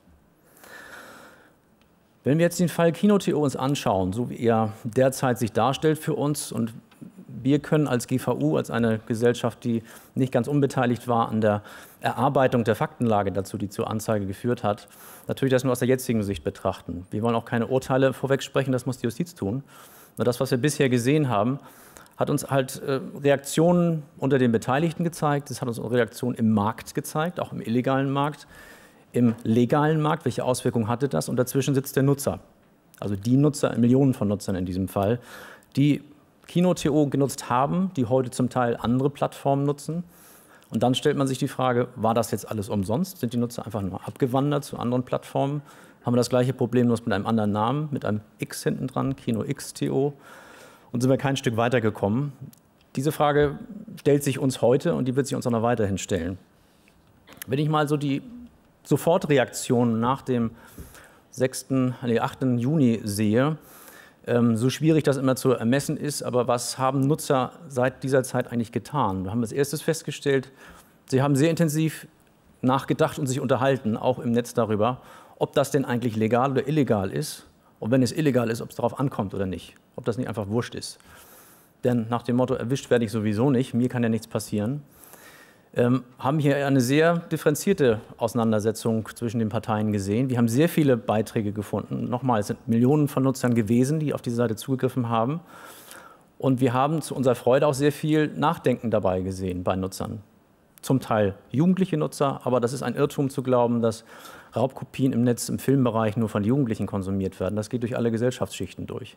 D: Wenn wir jetzt den Fall Kino.to uns anschauen, so wie er derzeit sich darstellt für uns, und wir können als GVU, als eine Gesellschaft, die nicht ganz unbeteiligt war an der Erarbeitung der Faktenlage dazu, die zur Anzeige geführt hat, natürlich das nur aus der jetzigen Sicht betrachten. Wir wollen auch keine Urteile vorwegsprechen, das muss die Justiz tun. Nur das, was wir bisher gesehen haben, hat uns halt Reaktionen unter den Beteiligten gezeigt, es hat uns Reaktionen im Markt gezeigt, auch im illegalen Markt, im legalen Markt, welche Auswirkungen hatte das, und dazwischen sitzt der Nutzer. Also die Nutzer, Millionen von Nutzern in diesem Fall, die Kino.to genutzt haben, die heute zum Teil andere Plattformen nutzen. Und dann stellt man sich die Frage, war das jetzt alles umsonst? Sind die Nutzer einfach nur abgewandert zu anderen Plattformen? Haben wir das gleiche Problem, nur mit einem anderen Namen, mit einem X hinten dran, KinoX.to? Und sind wir kein Stück weitergekommen? Diese Frage stellt sich uns heute und die wird sich uns auch noch weiterhin stellen. Wenn ich mal so die Sofortreaktionen nach dem 8. Juni sehe, so schwierig das immer zu ermessen ist, aber was haben Nutzer seit dieser Zeit eigentlich getan? Wir haben als erstes festgestellt, sie haben sehr intensiv nachgedacht und sich unterhalten, auch im Netz darüber, ob das denn eigentlich legal oder illegal ist. Und wenn es illegal ist, ob es darauf ankommt oder nicht, ob das nicht einfach wurscht ist. Denn nach dem Motto, erwischt werde ich sowieso nicht, mir kann ja nichts passieren, haben hier eine sehr differenzierte Auseinandersetzung zwischen den Parteien gesehen. Wir haben sehr viele Beiträge gefunden. Nochmal, es sind Millionen von Nutzern gewesen, die auf diese Seite zugegriffen haben. Und wir haben zu unserer Freude auch sehr viel Nachdenken dabei gesehen bei Nutzern. Zum Teil jugendliche Nutzer, aber das ist ein Irrtum zu glauben, dass Raubkopien im Netz im Filmbereich nur von Jugendlichen konsumiert werden. Das geht durch alle Gesellschaftsschichten durch.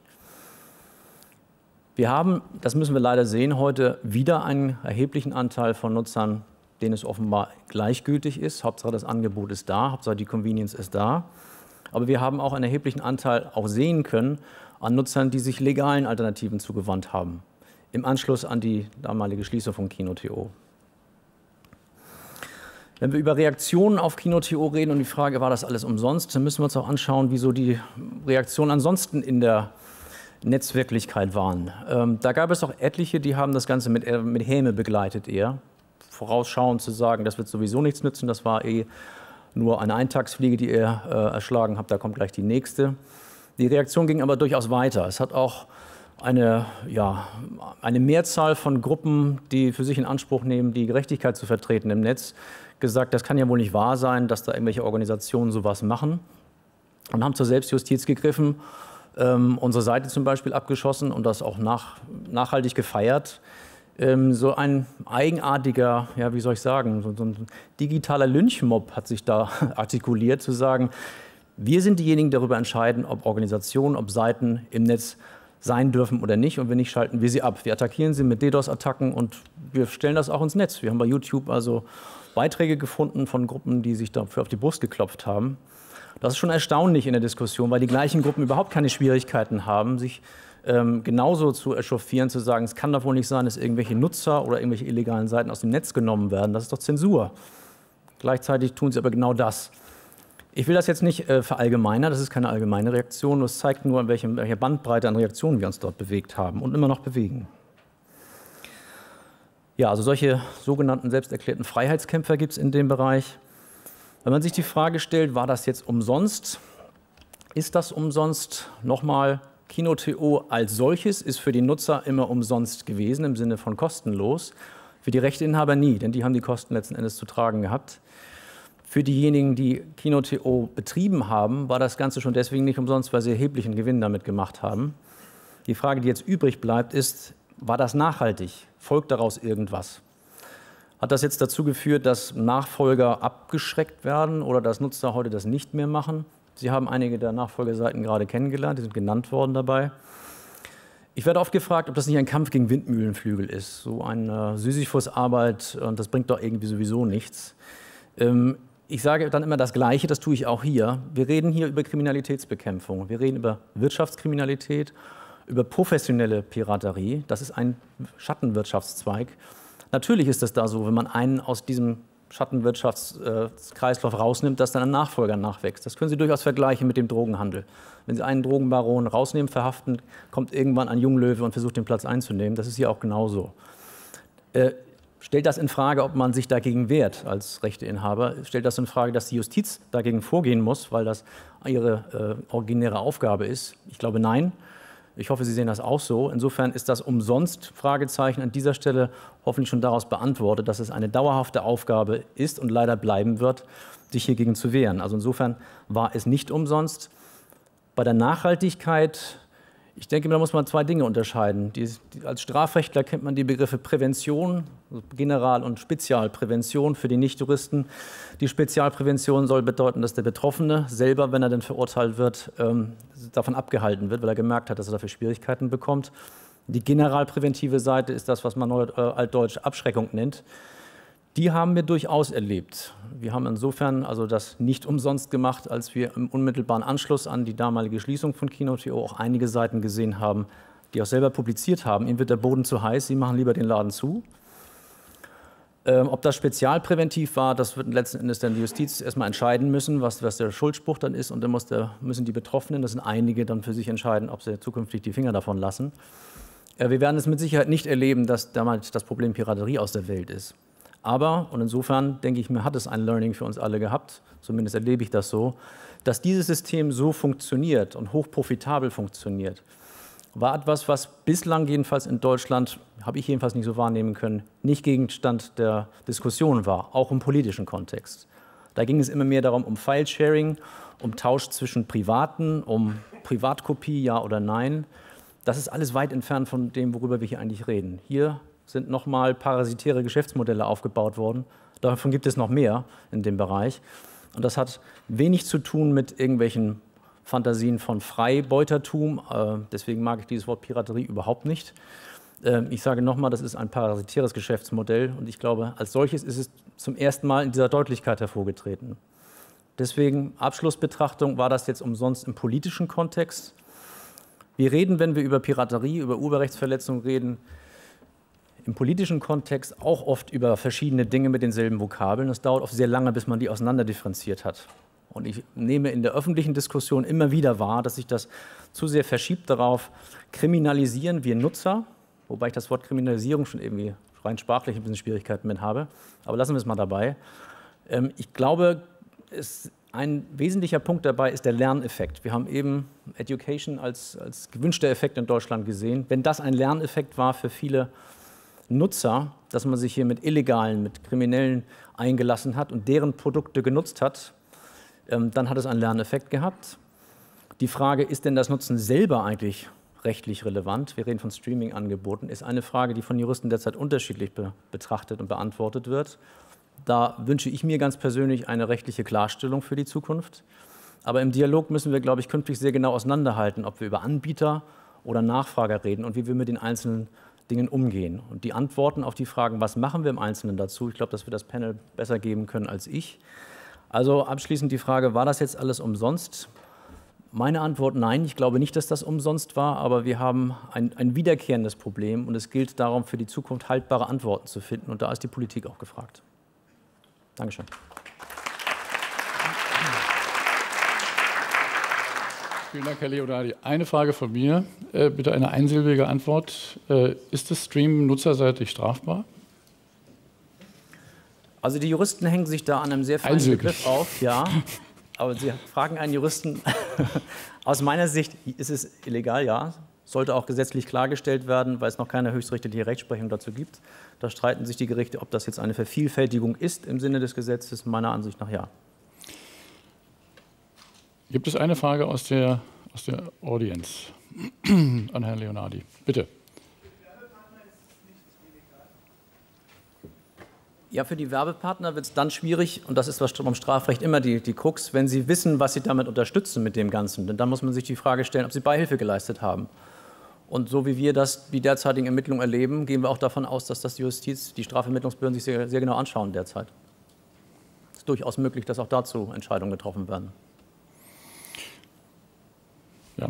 D: Wir haben, das müssen wir leider sehen, heute wieder einen erheblichen Anteil von Nutzern, denen es offenbar gleichgültig ist. Hauptsache das Angebot ist da, Hauptsache die Convenience ist da. Aber wir haben auch einen erheblichen Anteil auch sehen können an Nutzern, die sich legalen Alternativen zugewandt haben, im Anschluss an die damalige Schließung von Kino.to. Wenn wir über Reaktionen auf Kino.to reden und die Frage, war das alles umsonst, dann müssen wir uns auch anschauen, wieso die Reaktionen ansonsten in der Netzwirklichkeit waren. Da gab es auch etliche, die haben das Ganze mit Häme begleitet eher. Vorausschauend zu sagen, das wird sowieso nichts nützen, das war nur eine Eintagsfliege, die ihr erschlagen habt, da kommt gleich die nächste. Die Reaktion ging aber durchaus weiter. Es hat auch eine Mehrzahl von Gruppen, die für sich in Anspruch nehmen, die Gerechtigkeit zu vertreten im Netz, gesagt, das kann ja wohl nicht wahr sein, dass da irgendwelche Organisationen sowas machen, und haben zur Selbstjustiz gegriffen, unsere Seite zum Beispiel abgeschossen und das auch nachhaltig gefeiert. So ein eigenartiger, ja, wie soll ich sagen, so ein digitaler Lynchmob hat sich da artikuliert, zu sagen, wir sind diejenigen, die darüber entscheiden, ob Organisationen, ob Seiten im Netz sein dürfen oder nicht, und wenn nicht, schalten wir sie ab. Wir attackieren sie mit DDoS-Attacken und wir stellen das auch ins Netz. Wir haben bei YouTube also Beiträge gefunden von Gruppen, die sich dafür auf die Brust geklopft haben. Das ist schon erstaunlich in der Diskussion, weil die gleichen Gruppen überhaupt keine Schwierigkeiten haben, sich genauso zu echauffieren, zu sagen, es kann doch wohl nicht sein, dass irgendwelche Nutzer oder irgendwelche illegalen Seiten aus dem Netz genommen werden. Das ist doch Zensur. Gleichzeitig tun sie aber genau das. Ich will das jetzt nicht verallgemeinern, das ist keine allgemeine Reaktion, das zeigt nur, in welcher Bandbreite an Reaktionen wir uns dort bewegt haben und immer noch bewegen. Ja, also solche sogenannten selbsterklärten Freiheitskämpfer gibt es in dem Bereich. Wenn man sich die Frage stellt, war das jetzt umsonst? Ist das umsonst? Nochmal, Kino.to als solches ist für die Nutzer immer umsonst gewesen, im Sinne von kostenlos. Für die Rechteinhaber nie, denn die haben die Kosten letzten Endes zu tragen gehabt. Für diejenigen, die Kino.to betrieben haben, war das Ganze schon deswegen nicht umsonst, weil sie erheblichen Gewinn damit gemacht haben. Die Frage, die jetzt übrig bleibt, ist, war das nachhaltig? Folgt daraus irgendwas? Hat das jetzt dazu geführt, dass Nachfolger abgeschreckt werden oder dass Nutzer heute das nicht mehr machen? Sie haben einige der Nachfolgerseiten gerade kennengelernt, die sind genannt worden dabei. Ich werde oft gefragt, ob das nicht ein Kampf gegen Windmühlenflügel ist. So eine Sisyphus-Arbeit, und das bringt doch irgendwie sowieso nichts. Ich sage dann immer das Gleiche, das tue ich auch hier. Wir reden hier über Kriminalitätsbekämpfung. Wir reden über Wirtschaftskriminalität, über professionelle Piraterie. Das ist ein Schattenwirtschaftszweig. Natürlich ist es da so, wenn man einen aus diesem Schattenwirtschaftskreislauf rausnimmt, dass dann ein Nachfolger nachwächst. Das können Sie durchaus vergleichen mit dem Drogenhandel. Wenn Sie einen Drogenbaron rausnehmen, verhaften, kommt irgendwann ein Junglöwe und versucht, den Platz einzunehmen. Das ist hier auch genauso. Stellt das in Frage, ob man sich dagegen wehrt als Rechteinhaber? Stellt das in Frage, dass die Justiz dagegen vorgehen muss, weil das ihre originäre Aufgabe ist? Ich glaube, nein. Ich hoffe, Sie sehen das auch so. Insofern ist das umsonst, Fragezeichen, an dieser Stelle hoffentlich schon daraus beantwortet, dass es eine dauerhafte Aufgabe ist und leider bleiben wird, sich hiergegen zu wehren. Also insofern war es nicht umsonst. Bei der Nachhaltigkeit, ich denke, da muss man zwei Dinge unterscheiden. Als Strafrechtler kennt man die Begriffe Prävention, also General- und Spezialprävention für die Nichtjuristen. Die Spezialprävention soll bedeuten, dass der Betroffene selber, wenn er denn verurteilt wird, davon abgehalten wird, weil er gemerkt hat, dass er dafür Schwierigkeiten bekommt. Die generalpräventive Seite ist das, was man altdeutsch Abschreckung nennt. Die haben wir durchaus erlebt. Wir haben insofern also das nicht umsonst gemacht, als wir im unmittelbaren Anschluss an die damalige Schließung von Kino.to auch einige Seiten gesehen haben, die auch selber publiziert haben. Ihnen wird der Boden zu heiß, Sie machen lieber den Laden zu. Ob das spezialpräventiv war, das wird letzten Endes dann die Justiz erstmal entscheiden müssen, was der Schuldspruch dann ist. Und dann müssen die Betroffenen, das sind einige, dann für sich entscheiden, ob sie zukünftig die Finger davon lassen. Wir werden es mit Sicherheit nicht erleben, dass damals das Problem Piraterie aus der Welt ist. Aber, und insofern denke ich mir, hat es ein Learning für uns alle gehabt, zumindest erlebe ich das so, dass dieses System so funktioniert und hochprofitabel funktioniert, war etwas, was bislang jedenfalls in Deutschland, habe ich jedenfalls nicht so wahrnehmen können, nicht Gegenstand der Diskussion war, auch im politischen Kontext. Da ging es immer mehr darum, um File-Sharing, um Tausch zwischen Privaten, um Privatkopie, ja oder nein. Das ist alles weit entfernt von dem, worüber wir hier eigentlich reden. Hier sind nochmal parasitäre Geschäftsmodelle aufgebaut worden. Davon gibt es noch mehr in dem Bereich. Und das hat wenig zu tun mit irgendwelchen Fantasien von Freibeutertum. Deswegen mag ich dieses Wort Piraterie überhaupt nicht. Ich sage nochmal, das ist ein parasitäres Geschäftsmodell. Und ich glaube, als solches ist es zum ersten Mal in dieser Deutlichkeit hervorgetreten. Deswegen Abschlussbetrachtung, war das jetzt umsonst im politischen Kontext? Wir reden, wenn wir über Piraterie, über Urheberrechtsverletzung reden, im politischen Kontext auch oft über verschiedene Dinge mit denselben Vokabeln. Es dauert oft sehr lange, bis man die auseinanderdifferenziert hat. Und ich nehme in der öffentlichen Diskussion immer wieder wahr, dass sich das zu sehr verschiebt darauf, kriminalisieren wir Nutzer, wobei ich das Wort Kriminalisierung schon irgendwie rein sprachlich ein bisschen Schwierigkeiten mit habe. Aber lassen wir es mal dabei. Ich glaube, ein wesentlicher Punkt dabei ist der Lerneffekt. Wir haben eben Education als gewünschter Effekt in Deutschland gesehen. Wenn das ein Lerneffekt war für viele Nutzer, dass man sich hier mit Illegalen, mit Kriminellen eingelassen hat und deren Produkte genutzt hat, dann hat es einen Lerneffekt gehabt. Die Frage, ist denn das Nutzen selber eigentlich rechtlich relevant? Wir reden von Streaming-Angeboten, ist eine Frage, die von Juristen derzeit unterschiedlich betrachtet und beantwortet wird. Da wünsche ich mir ganz persönlich eine rechtliche Klarstellung für die Zukunft. Aber im Dialog müssen wir, glaube ich, künftig sehr genau auseinanderhalten, ob wir über Anbieter oder Nachfrager reden und wie wir mit den einzelnen Dingen umgehen. Und die Antworten auf die Fragen, was machen wir im Einzelnen dazu, ich glaube, dass wir das Panel besser geben können als ich. Also abschließend die Frage, war das jetzt alles umsonst? Meine Antwort, nein, ich glaube nicht, dass das umsonst war, aber wir haben ein wiederkehrendes Problem und es gilt darum, für die Zukunft haltbare Antworten zu finden und da ist die Politik auch gefragt. Dankeschön.
A: Vielen Dank, Herr Leonardi. Eine Frage von mir, bitte eine einsilbige Antwort. Ist das Streamen nutzerseitig strafbar?
D: Also die Juristen hängen sich da an einem sehr feinen Begriff auf, ja. Aber Sie fragen einen Juristen, aus meiner Sicht ist es illegal, ja. Sollte auch gesetzlich klargestellt werden, weil es noch keine höchstrichterliche Rechtsprechung dazu gibt. Da streiten sich die Gerichte, ob das jetzt eine Vervielfältigung ist im Sinne des Gesetzes. Meiner Ansicht nach ja.
A: Gibt es eine Frage aus der Audience an Herrn Leonardi? Bitte.
D: Ja, für die Werbepartner wird es dann schwierig, und das ist beim Strafrecht immer die Krux, wenn sie wissen, was sie damit unterstützen mit dem Ganzen. Denn dann muss man sich die Frage stellen, ob sie Beihilfe geleistet haben. Und so wie wir das die derzeitigen Ermittlungen erleben, gehen wir auch davon aus, dass das die Justiz, die Strafermittlungsbehörden sich sehr, sehr genau anschauen derzeit. Es ist durchaus möglich, dass auch dazu Entscheidungen getroffen werden.
A: Ja.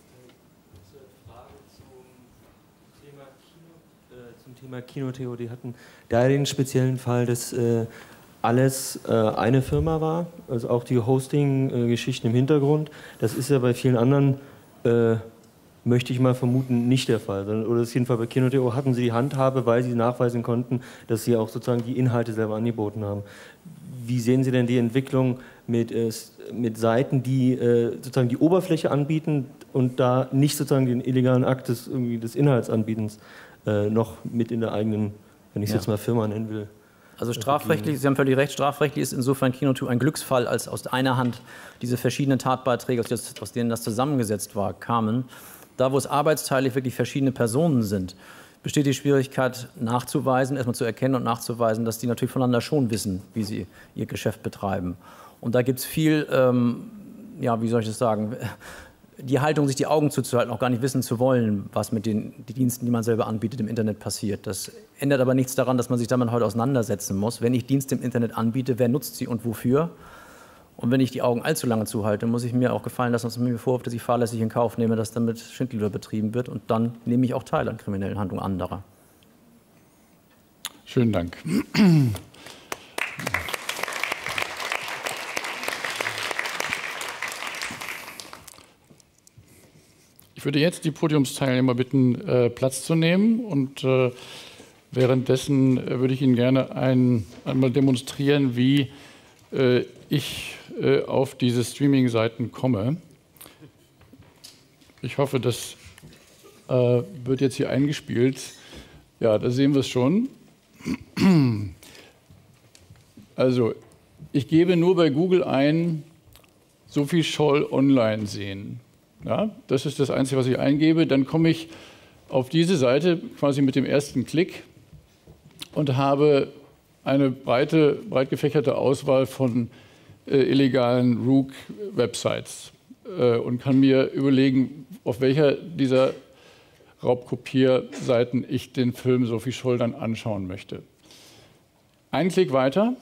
E: Zum Thema Kino.to, die hatten da den speziellen Fall, dass alles eine Firma war, also auch die Hosting-Geschichten im Hintergrund. Das ist ja bei vielen anderen, möchte ich mal vermuten, nicht der Fall. Oder das jedenfalls bei Kino.to hatten sie die Handhabe, weil sie nachweisen konnten, dass sie auch sozusagen die Inhalte selber angeboten haben. Wie sehen Sie denn die Entwicklung mit Seiten, die sozusagen die Oberfläche anbieten und da nicht sozusagen den illegalen Akt des Inhaltsanbietens noch mit in der eigenen, wenn ich es jetzt mal Firma nennen will?
D: Also strafrechtlich, Sie haben völlig recht, strafrechtlich ist insofern Kino.to ein Glücksfall, als aus einer Hand diese verschiedenen Tatbeiträge, aus denen das zusammengesetzt war, kamen. Da, wo es arbeitsteilig wirklich verschiedene Personen sind, besteht die Schwierigkeit nachzuweisen, erstmal zu erkennen und nachzuweisen, dass die natürlich voneinander schon wissen, wie sie ihr Geschäft betreiben. Und da gibt es viel, ja, wie soll ich das sagen, die Haltung, sich die Augen zuzuhalten, auch gar nicht wissen zu wollen, was mit den Diensten, die man selber anbietet, im Internet passiert. Das ändert aber nichts daran, dass man sich damit heute auseinandersetzen muss. Wenn ich Dienste im Internet anbiete, wer nutzt sie und wofür? Und wenn ich die Augen allzu lange zuhalte, muss ich mir auch gefallen lassen, dass man mir vorwirft, dass ich fahrlässig in Kauf nehme, dass damit Schindluder betrieben wird. Und dann nehme ich auch teil an kriminellen Handlungen anderer.
A: Schönen Dank. Ich würde jetzt die Podiumsteilnehmer bitten, Platz zu nehmen. Und währenddessen würde ich Ihnen gerne einmal demonstrieren, wie ich auf diese Streaming-Seiten komme. Ich hoffe, das wird jetzt hier eingespielt. Ja, da sehen wir es schon. Also, ich gebe nur bei Google ein, Sophie Scholl online sehen. Ja, das ist das Einzige, was ich eingebe. Dann komme ich auf diese Seite quasi mit dem ersten Klick und habe eine breit gefächerte Auswahl von illegalen Rook-Websites und kann mir überlegen, auf welcher dieser Raubkopierseiten ich den Film Sophie Scholl dann anschauen möchte. Einen Klick weiter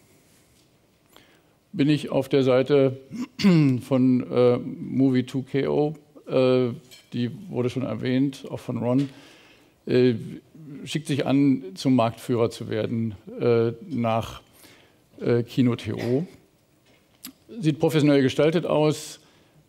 A: bin ich auf der Seite von Movie2ko, die wurde schon erwähnt, auch von Ron, schickt sich an, zum Marktführer zu werden nach Kino.to. Sieht professionell gestaltet aus.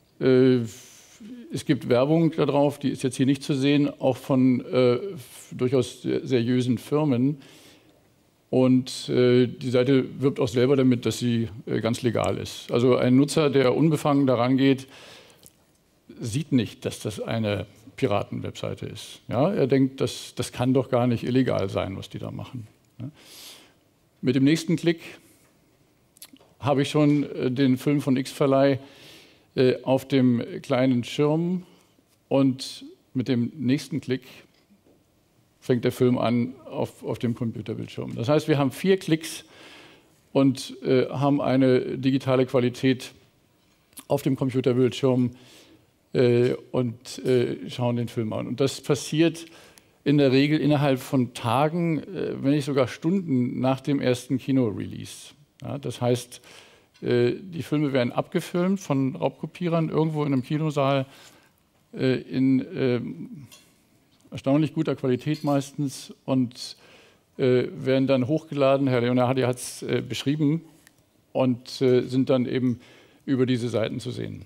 A: Es gibt Werbung darauf, die ist jetzt hier nicht zu sehen, auch von durchaus seriösen Firmen. Und die Seite wirbt auch selber damit, dass sie ganz legal ist. Also ein Nutzer, der unbefangen daran geht, sieht nicht, dass das eine Piratenwebseite ist. Ja, er denkt, das kann doch gar nicht illegal sein, was die da machen. Ja. Mit dem nächsten Klick habe ich schon den Film von X-Verleih auf dem kleinen Schirm und mit dem nächsten Klick fängt der Film an auf dem Computerbildschirm. Das heißt, wir haben 4 Klicks und haben eine digitale Qualität auf dem Computerbildschirm und schauen den Film an. Und das passiert in der Regel innerhalb von Tagen, wenn nicht sogar Stunden nach dem ersten Kino-Release. Ja, das heißt, die Filme werden abgefilmt von Raubkopierern irgendwo in einem Kinosaal in erstaunlich guter Qualität meistens und werden dann hochgeladen. Herr Leonardi hat es beschrieben und sind dann eben über diese Seiten zu sehen.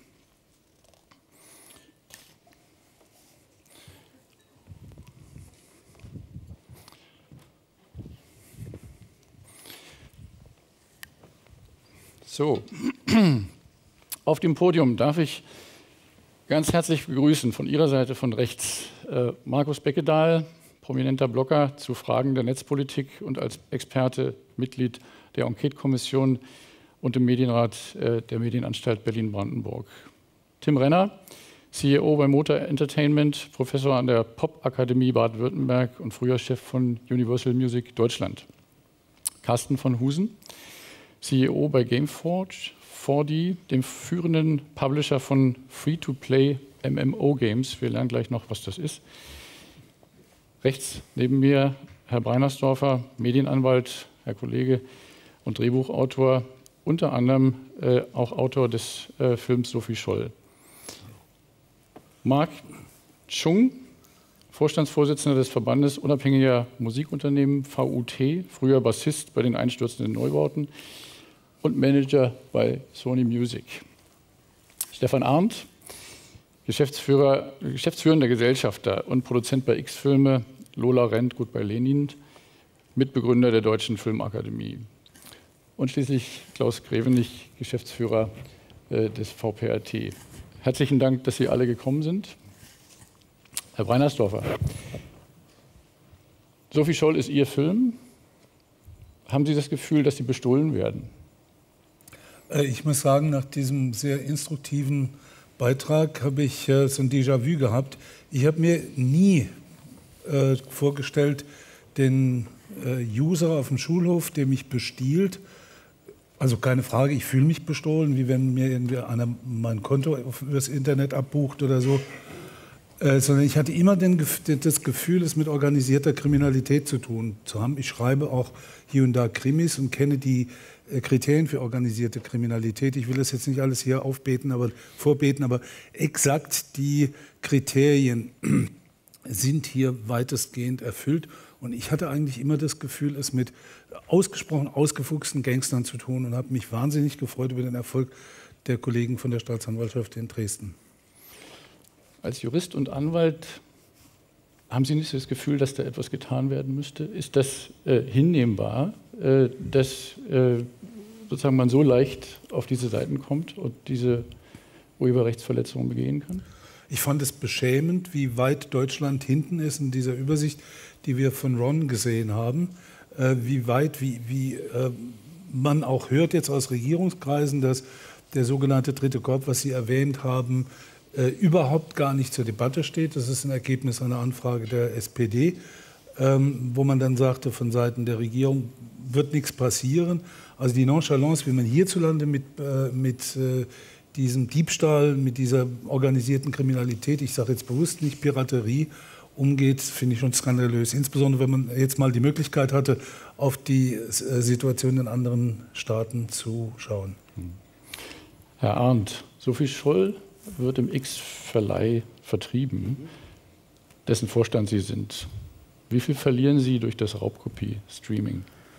A: So, Auf dem Podium darf ich ganz herzlich begrüßen von Ihrer Seite von rechts Markus Beckedahl, prominenter Blogger zu Fragen der Netzpolitik und als Experte Mitglied der Enquete-Kommission und im Medienrat der Medienanstalt Berlin-Brandenburg. Tim Renner, CEO bei Motor Entertainment, Professor an der Popakademie Baden-Württemberg und früher Chef von Universal Music Deutschland. Carsten von Husen, CEO bei Gameforge, 4D, dem führenden Publisher von Free-to-Play MMO-Games. Wir lernen gleich noch, was das ist. Rechts neben mir Herr Breinersdorfer, Medienanwalt, Herr Kollege und Drehbuchautor, unter anderem auch Autor des Films Sophie Scholl. Marc Chung, Vorstandsvorsitzender des Verbandes unabhängiger Musikunternehmen VUT, früher Bassist bei den einstürzenden Neubauten und Manager bei Sony Music. Stefan Arndt, geschäftsführender Gesellschafter und Produzent bei X-Filme, Lola Rent, gut bei Lenin, Mitbegründer der Deutschen Filmakademie. Und schließlich Klaus Grevenich, Geschäftsführer des VPRT. Herzlichen Dank, dass Sie alle gekommen sind. Herr Breinersdorfer, Sophie Scholl ist Ihr Film. Haben Sie das Gefühl, dass Sie bestohlen werden?
F: Ich muss sagen, nach diesem sehr instruktiven Beitrag habe ich so ein Déjà-vu gehabt. Ich habe mir nie vorgestellt, den User auf dem Schulhof, der mich bestiehlt, also keine Frage, ich fühle mich bestohlen, wie wenn mir irgendwie einer mein Konto übers Internet abbucht oder so, sondern ich hatte immer das Gefühl, es mit organisierter Kriminalität zu tun zu haben. Ich schreibe auch hier und da Krimis und kenne die Kriterien für organisierte Kriminalität. Ich will das jetzt nicht alles hier vorbeten, aber exakt die Kriterien sind hier weitestgehend erfüllt. Und ich hatte eigentlich immer das Gefühl, es mit ausgesprochen ausgefuchsten Gangstern zu tun und habe mich wahnsinnig gefreut über den Erfolg der Kollegen von der Staatsanwaltschaft in Dresden.
A: Als Jurist und Anwalt haben Sie nicht das Gefühl, dass da etwas getan werden müsste? Ist das hinnehmbar, dass sozusagen man so leicht auf diese Seiten kommt und diese Urheberrechtsverletzungen begehen kann?
F: Ich fand es beschämend, wie weit Deutschland hinten ist in dieser Übersicht, die wir von Ron gesehen haben. Wie weit, wie man auch hört jetzt aus Regierungskreisen, dass der sogenannte dritte Korb, was Sie erwähnt haben, überhaupt gar nicht zur Debatte steht. Das ist ein Ergebnis einer Anfrage der SPD, wo man dann sagte, von Seiten der Regierung wird nichts passieren. Also die Nonchalance, wie man hierzulande mit diesem Diebstahl, mit dieser organisierten Kriminalität, ich sage jetzt bewusst nicht Piraterie, umgeht, finde ich schon skandalös. Insbesondere, wenn man jetzt mal die Möglichkeit hatte, auf die Situation in anderen Staaten zu schauen.
A: Herr Arndt, Sophie Scholl wird im X-Verleih vertrieben, dessen Vorstand Sie sind. Wie viel verlieren Sie durch das Raubkopie-Streaming?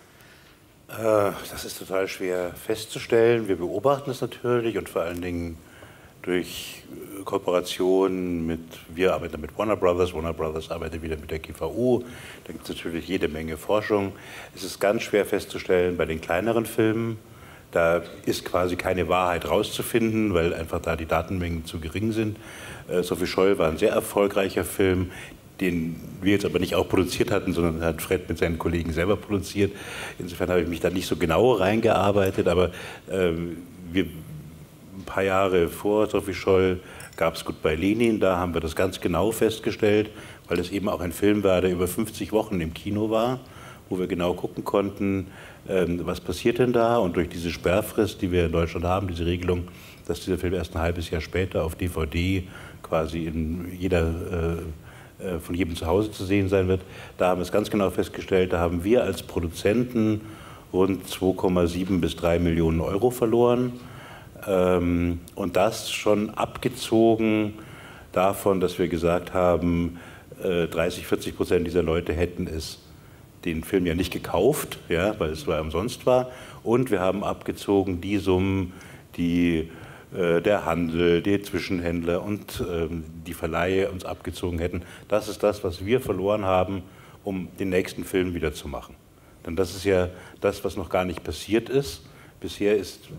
G: Das ist total schwer festzustellen. Wir beobachten es natürlich und vor allen Dingen durch Kooperationen mit, wir arbeiten mit Warner Brothers arbeitet wieder mit der GVU, da gibt es natürlich jede Menge Forschung. Es ist ganz schwer festzustellen bei den kleineren Filmen, da ist quasi keine Wahrheit rauszufinden, weil einfach da die Datenmengen zu gering sind. Sophie Scholl war ein sehr erfolgreicher Film, den wir jetzt aber nicht auch produziert hatten, sondern hat Fred mit seinen Kollegen selber produziert. Insofern habe ich mich da nicht so genau reingearbeitet, aber ein paar Jahre vor Sophie Scholl gab es Gut bei Lenin, da haben wir das ganz genau festgestellt, weil es eben auch ein Film war, der über 50 Wochen im Kino war, wo wir genau gucken konnten, was passiert denn da, und durch diese Sperrfrist, die wir in Deutschland haben, diese Regelung, dass dieser Film erst ein halbes Jahr später auf DVD quasi von jedem zu Hause zu sehen sein wird, da haben wir es ganz genau festgestellt, da haben wir als Produzenten rund 2,7 bis 3 Millionen Euro verloren. Und das schon abgezogen davon, dass wir gesagt haben, 30-40% dieser Leute hätten den Film ja nicht gekauft, ja, weil es umsonst war. Und wir haben abgezogen die Summen, die der Handel, die Zwischenhändler und die Verleihe uns abgezogen hätten. Das ist das, was wir verloren haben, um den nächsten Film wieder zu machen. Denn das ist ja das, was noch gar nicht passiert ist. Bisher ist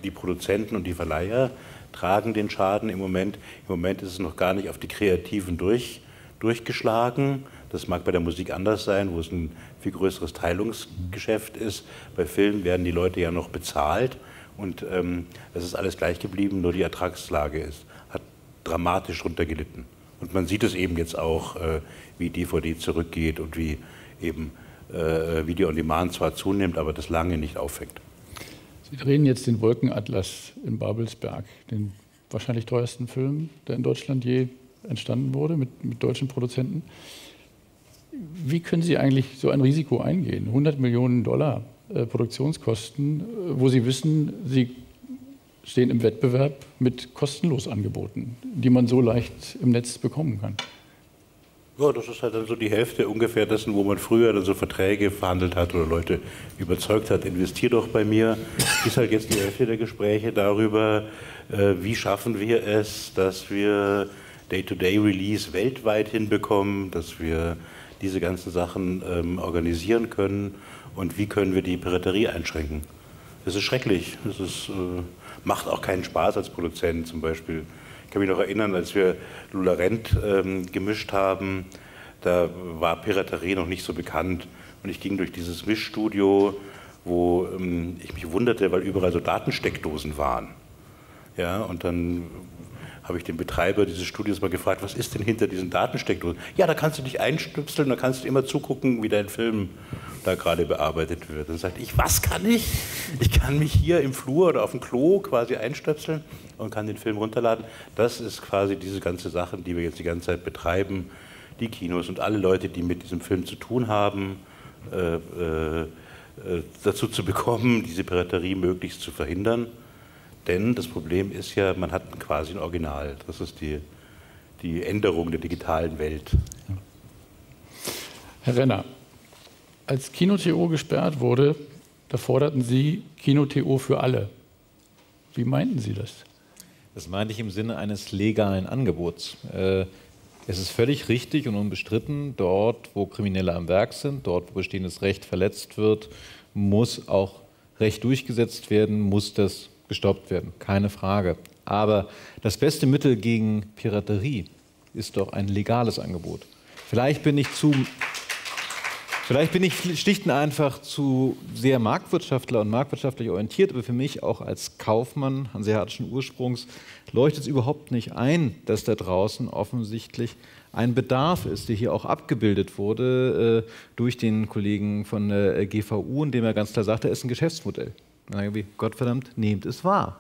G: die Produzenten und die Verleiher tragen den Schaden im Moment. Im Moment ist es noch gar nicht auf die Kreativen durchgeschlagen. Das mag bei der Musik anders sein, wo es ein viel größeres Teilungsgeschäft ist. Bei Filmen werden die Leute ja noch bezahlt und es ist alles gleich geblieben, nur die Ertragslage hat dramatisch runtergelitten. Und man sieht es eben jetzt auch, wie DVD zurückgeht und wie eben Video on Demand zwar zunimmt, aber das lange nicht auffängt.
A: Sie drehen jetzt den Wolkenatlas in Babelsberg, den wahrscheinlich teuersten Film, der in Deutschland je entstanden wurde, mit deutschen Produzenten. Wie können Sie eigentlich so ein Risiko eingehen? 100 Millionen Dollar Produktionskosten, wo Sie wissen, Sie stehen im Wettbewerb mit kostenlos Angeboten, die man so leicht im Netz bekommen kann.
G: Ja, das ist halt dann so die Hälfte ungefähr dessen, wo man früher dann so Verträge verhandelt hat oder Leute überzeugt hat, investier doch bei mir. Ist halt jetzt die Hälfte der Gespräche darüber, wie schaffen wir es, dass wir Day-to-Day-Release weltweit hinbekommen, dass wir diese ganzen Sachen organisieren können und wie können wir die Piraterie einschränken. Das ist schrecklich. Das macht auch keinen Spaß als Produzent zum Beispiel. Ich kann mich noch erinnern, als wir Lula Rent gemischt haben, da war Piraterie noch nicht so bekannt. Und ich ging durch dieses Mischstudio, wo ich mich wunderte, weil überall so Datensteckdosen waren. Ja, und dann habe ich den Betreiber dieses Studios mal gefragt, was ist denn hinter diesen Datensteckdosen? Ja, da kannst du dich einstöpseln, da kannst du immer zugucken, wie dein Film da gerade bearbeitet wird. Dann sagte ich, was kann ich? Ich kann mich hier im Flur oder auf dem Klo quasi einstöpseln und kann den Film runterladen. Das ist quasi diese ganze Sachen, die wir jetzt die ganze Zeit betreiben, die Kinos und alle Leute, die mit diesem Film zu tun haben, dazu zu bekommen, diese Piraterie möglichst zu verhindern. Denn das Problem ist ja, man hat quasi ein Original. Das ist die Änderung der digitalen Welt.
A: Herr Renner, als Kino.to gesperrt wurde, da forderten Sie Kino.to für alle. Wie meinten Sie das?
H: Das meinte ich im Sinne eines legalen Angebots. Es ist völlig richtig und unbestritten, dort, wo Kriminelle am Werk sind, dort, wo bestehendes Recht verletzt wird, muss auch Recht durchgesetzt werden, muss das gestoppt werden, keine Frage. Aber das beste Mittel gegen Piraterie ist doch ein legales Angebot. Vielleicht bin ich schlicht und einfach zu sehr Marktwirtschaftler und marktwirtschaftlich orientiert, aber für mich auch als Kaufmann hanseatischen Ursprungs leuchtet es überhaupt nicht ein, dass da draußen offensichtlich ein Bedarf ist, der hier auch abgebildet wurde durch den Kollegen von der GVU, indem er ganz klar sagte, es ist ein Geschäftsmodell. Gottverdammt, nehmt es wahr.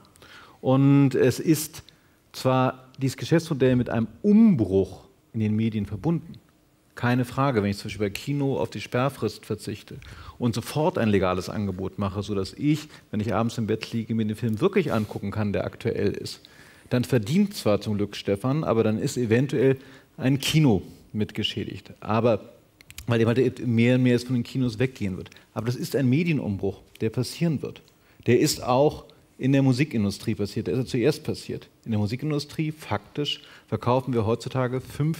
H: Und es ist zwar dieses Geschäftsmodell mit einem Umbruch in den Medien verbunden, keine Frage, wenn ich zum Beispiel bei Kino auf die Sperrfrist verzichte und sofort ein legales Angebot mache, sodass ich, wenn ich abends im Bett liege, mir den Film wirklich angucken kann, der aktuell ist, dann verdient zwar zum Glück Stefan, aber dann ist eventuell ein Kino mitgeschädigt. Aber weil eben halt mehr und mehr von den Kinos weggehen wird. Aber das ist ein Medienumbruch, der passieren wird. Der ist auch in der Musikindustrie passiert, der ist ja zuerst passiert. In der Musikindustrie, faktisch, verkaufen wir heutzutage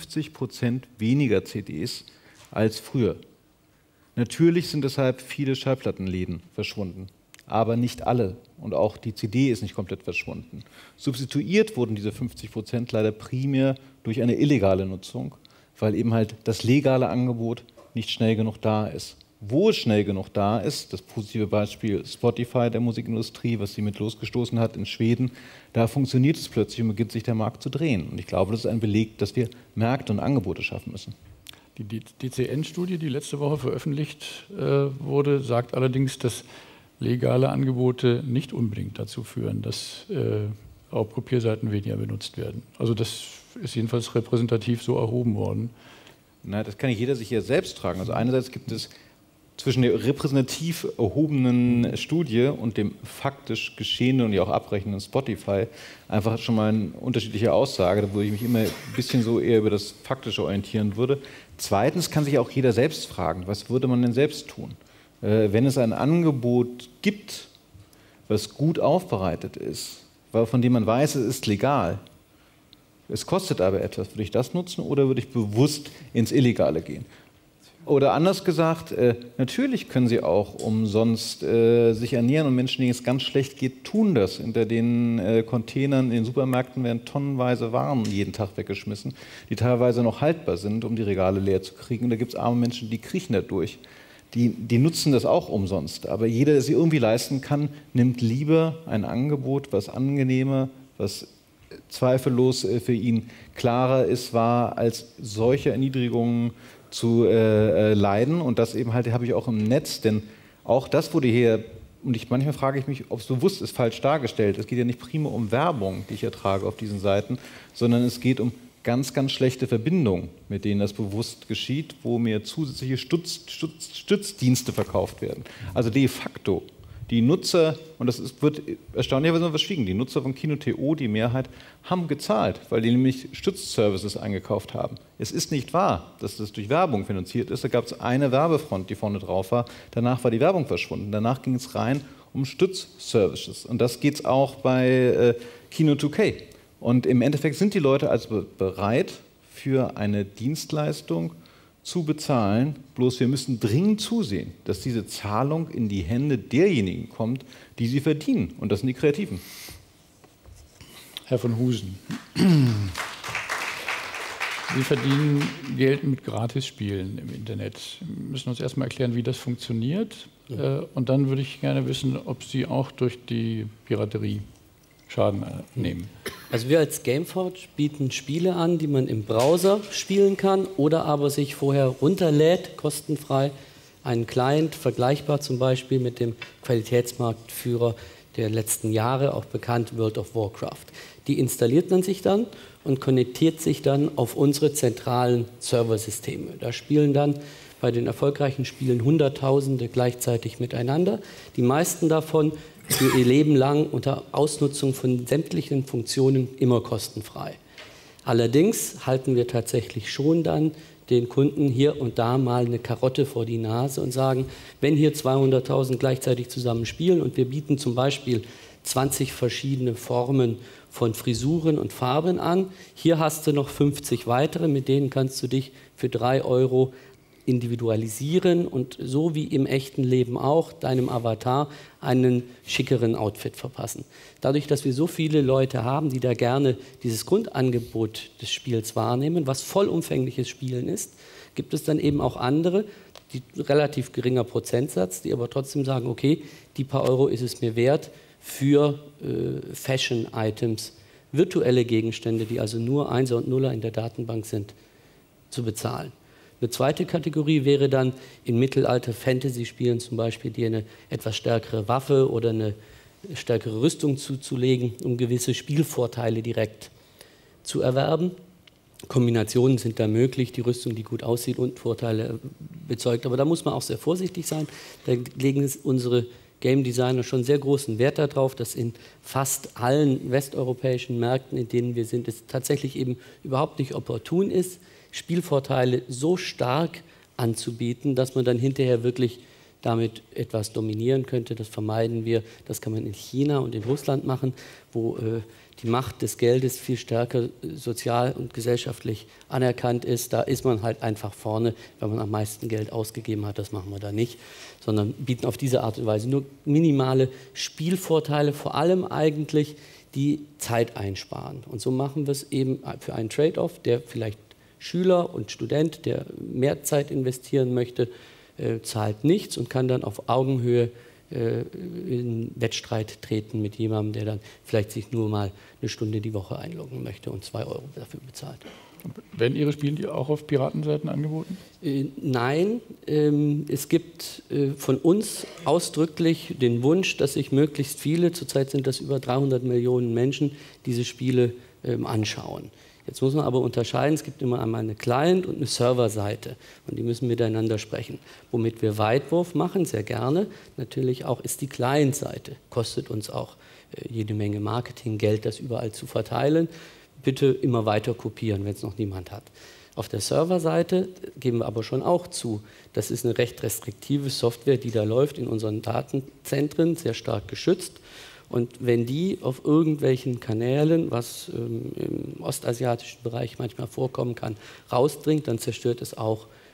H: 50% weniger CDs als früher. Natürlich sind deshalb viele Schallplattenläden verschwunden, aber nicht alle. Und auch die CD ist nicht komplett verschwunden. Substituiert wurden diese 50% leider primär durch eine illegale Nutzung, weil eben halt das legale Angebot nicht schnell genug da ist. Wo es schnell genug da ist, das positive Beispiel Spotify der Musikindustrie, was sie mit losgestoßen hat in Schweden, da funktioniert es plötzlich und beginnt sich der Markt zu drehen. Und ich glaube, das ist ein Beleg, dass wir Märkte und Angebote schaffen müssen.
A: Die DCN-Studie, die letzte Woche veröffentlicht wurde, sagt allerdings, dass legale Angebote nicht unbedingt dazu führen, dass Raubkopierseiten weniger benutzt werden. Also das ist jedenfalls repräsentativ so erhoben worden.
H: Na, das kann nicht jeder sich hier selbst tragen. Also einerseits gibt es zwischen der repräsentativ erhobenen Studie und dem faktisch geschehenen und ja auch abrechnenden Spotify einfach schon mal eine unterschiedliche Aussage, wo ich mich immer ein bisschen so eher über das Faktische orientieren würde. Zweitens kann sich auch jeder selbst fragen, was würde man denn selbst tun? Wenn es ein Angebot gibt, was gut aufbereitet ist, von dem man weiß, es ist legal, es kostet aber etwas, würde ich das nutzen oder würde ich bewusst ins Illegale gehen? Oder anders gesagt, natürlich können sie auch umsonst sich ernähren und Menschen, denen es ganz schlecht geht, tun das. Hinter den Containern in den Supermärkten werden tonnenweise Waren jeden Tag weggeschmissen, die teilweise noch haltbar sind, um die Regale leer zu kriegen. Und da gibt es arme Menschen, die kriechen da durch. Die nutzen das auch umsonst. Aber jeder, der sie irgendwie leisten kann, nimmt lieber ein Angebot, was angenehmer, was zweifellos für ihn klarer ist, war, als solche Erniedrigungen zu leiden. Und das eben halt habe ich auch im Netz, denn auch das wurde hier, und manchmal frage ich mich, ob es bewusst ist, falsch dargestellt. Es geht ja nicht primär um Werbung, die ich ertrage auf diesen Seiten, sondern es geht um ganz, ganz schlechte Verbindungen, mit denen das bewusst geschieht, wo mir zusätzliche Stützdienste verkauft werden. Also de facto die Nutzer, und wird erstaunlicherweise verschwiegen, die Nutzer von Kino.to, die Mehrheit, haben gezahlt, weil die nämlich Stützservices eingekauft haben. Es ist nicht wahr, dass das durch Werbung finanziert ist. Da gab es eine Werbefront, die vorne drauf war. Danach war die Werbung verschwunden. Danach ging es rein um Stützservices. Und das geht es auch bei Kino2K. Und im Endeffekt sind die Leute also bereit, für eine Dienstleistung zu bezahlen, bloß wir müssen dringend zusehen, dass diese Zahlung in die Hände derjenigen kommt, die sie verdienen, und das sind die Kreativen.
A: Herr von Husen, Sie verdienen Geld mit Gratisspielen im Internet. Wir müssen uns erstmal erklären, wie das funktioniert, und dann würde ich gerne wissen, ob Sie auch durch die Piraterie Schaden nehmen.
I: Also wir als Gameforge bieten Spiele an, die man im Browser spielen kann oder aber sich vorher runterlädt, kostenfrei, einen Client, vergleichbar zum Beispiel mit dem Qualitätsmarktführer der letzten Jahre, auch bekannt World of Warcraft. Die installiert man sich dann und konnektiert sich dann auf unsere zentralen Serversysteme. Da spielen dann bei den erfolgreichen Spielen Hunderttausende gleichzeitig miteinander. Die meisten davon für ihr Leben lang unter Ausnutzung von sämtlichen Funktionen immer kostenfrei. Allerdings halten wir tatsächlich schon dann den Kunden hier und da mal eine Karotte vor die Nase und sagen, wenn hier 200.000 gleichzeitig zusammen spielen und wir bieten zum Beispiel 20 verschiedene Formen von Frisuren und Farben an, hier hast du noch 50 weitere, mit denen kannst du dich für 3 € individualisieren und so wie im echten Leben auch deinem Avatar einen schickeren Outfit verpassen. Dadurch, dass wir so viele Leute haben, die da gerne dieses Grundangebot des Spiels wahrnehmen, was vollumfängliches Spielen ist, gibt es dann eben auch andere, die relativ geringer Prozentsatz, die aber trotzdem sagen, okay, die paar Euro ist es mir wert für Fashion-Items, virtuelle Gegenstände, die also nur Einser und Nuller in der Datenbank sind, zu bezahlen. Eine zweite Kategorie wäre dann in Mittelalter-Fantasy-Spielen zum Beispiel, dir eine etwas stärkere Waffe oder eine stärkere Rüstung zuzulegen, um gewisse Spielvorteile direkt zu erwerben. Kombinationen sind da möglich, die Rüstung, die gut aussieht und Vorteile bezeugt. Aber da muss man auch sehr vorsichtig sein. Da legen unsere Game Designer schon sehr großen Wert darauf, dass in fast allen westeuropäischen Märkten, in denen wir sind, es tatsächlich eben überhaupt nicht opportun ist, Spielvorteile so stark anzubieten, dass man dann hinterher wirklich damit etwas dominieren könnte. Das vermeiden wir. Das kann man in China und in Russland machen, wo die Macht des Geldes viel stärker sozial und gesellschaftlich anerkannt ist. Da ist man halt einfach vorne, wenn man am meisten Geld ausgegeben hat. Das machen wir da nicht, sondern bieten auf diese Art und Weise nur minimale Spielvorteile, vor allem eigentlich, die Zeit einsparen. Und so machen wir es eben für einen Trade-off, der vielleicht Schüler und Student, der mehr Zeit investieren möchte, zahlt nichts und kann dann auf Augenhöhe in Wettstreit treten mit jemandem, der dann vielleicht sich nur mal eine Stunde die Woche einloggen möchte und 2 € dafür bezahlt.
A: Werden Ihre Spiele auch auf Piratenseiten angeboten?
I: Nein, es gibt von uns ausdrücklich den Wunsch, dass sich möglichst viele, zurzeit sind das über 300 Millionen Menschen, diese Spiele anschauen. Jetzt muss man aber unterscheiden, es gibt immer einmal eine Client- und eine Serverseite und die müssen miteinander sprechen. Womit wir Weitwurf machen, sehr gerne, natürlich auch ist die Client-Seite. Kostet uns auch jede Menge Marketinggeld, das überall zu verteilen. Bitte immer weiter kopieren, wenn es noch niemand hat. Auf der Serverseite geben wir aber schon auch zu, das ist eine recht restriktive Software, die da läuft in unseren Datenzentren, sehr stark geschützt. Und wenn die auf irgendwelchen Kanälen, was im ostasiatischen Bereich manchmal vorkommen kann, rausdringt, dann zerstört es auch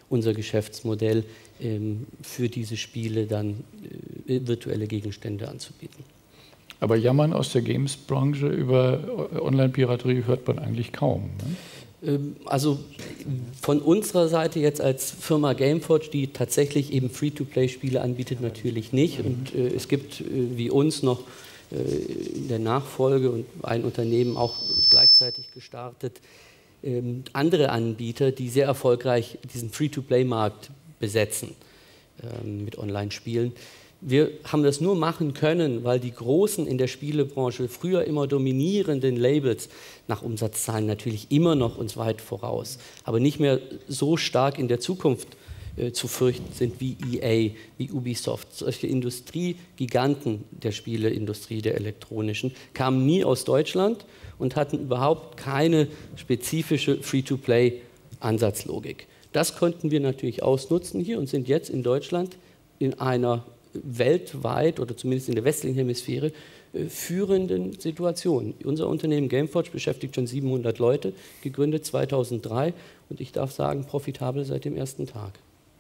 I: unser Geschäftsmodell, für diese Spiele dann virtuelle Gegenstände anzubieten.
A: Aber Jammern aus der Games-Branche über Online-Piraterie hört man eigentlich kaum. Ne?
I: Also von unserer Seite jetzt als Firma Gameforge, die tatsächlich eben Free-to-Play-Spiele anbietet, natürlich nicht. Und es gibt wie uns noch in der Nachfolge und ein Unternehmen auch gleichzeitig gestartet, andere Anbieter, die sehr erfolgreich diesen Free-to-Play-Markt besetzen mit Online-Spielen. Wir haben das nur machen können, weil die großen in der Spielebranche, früher immer dominierenden Labels, nach Umsatzzahlen natürlich immer noch uns weit voraus, aber nicht mehr so stark in der Zukunft zu fürchten sind wie EA, wie Ubisoft. Solche Industriegiganten der Spieleindustrie, der elektronischen, kamen nie aus Deutschland und hatten überhaupt keine spezifische Free-to-Play-Ansatzlogik. Das konnten wir natürlich ausnutzen hier und sind jetzt in Deutschland in einer weltweit oder zumindest in der westlichen Hemisphäre führenden Situation. Unser Unternehmen Gameforge beschäftigt schon 700 Leute, gegründet 2003 und ich darf sagen, profitabel seit dem ersten Tag.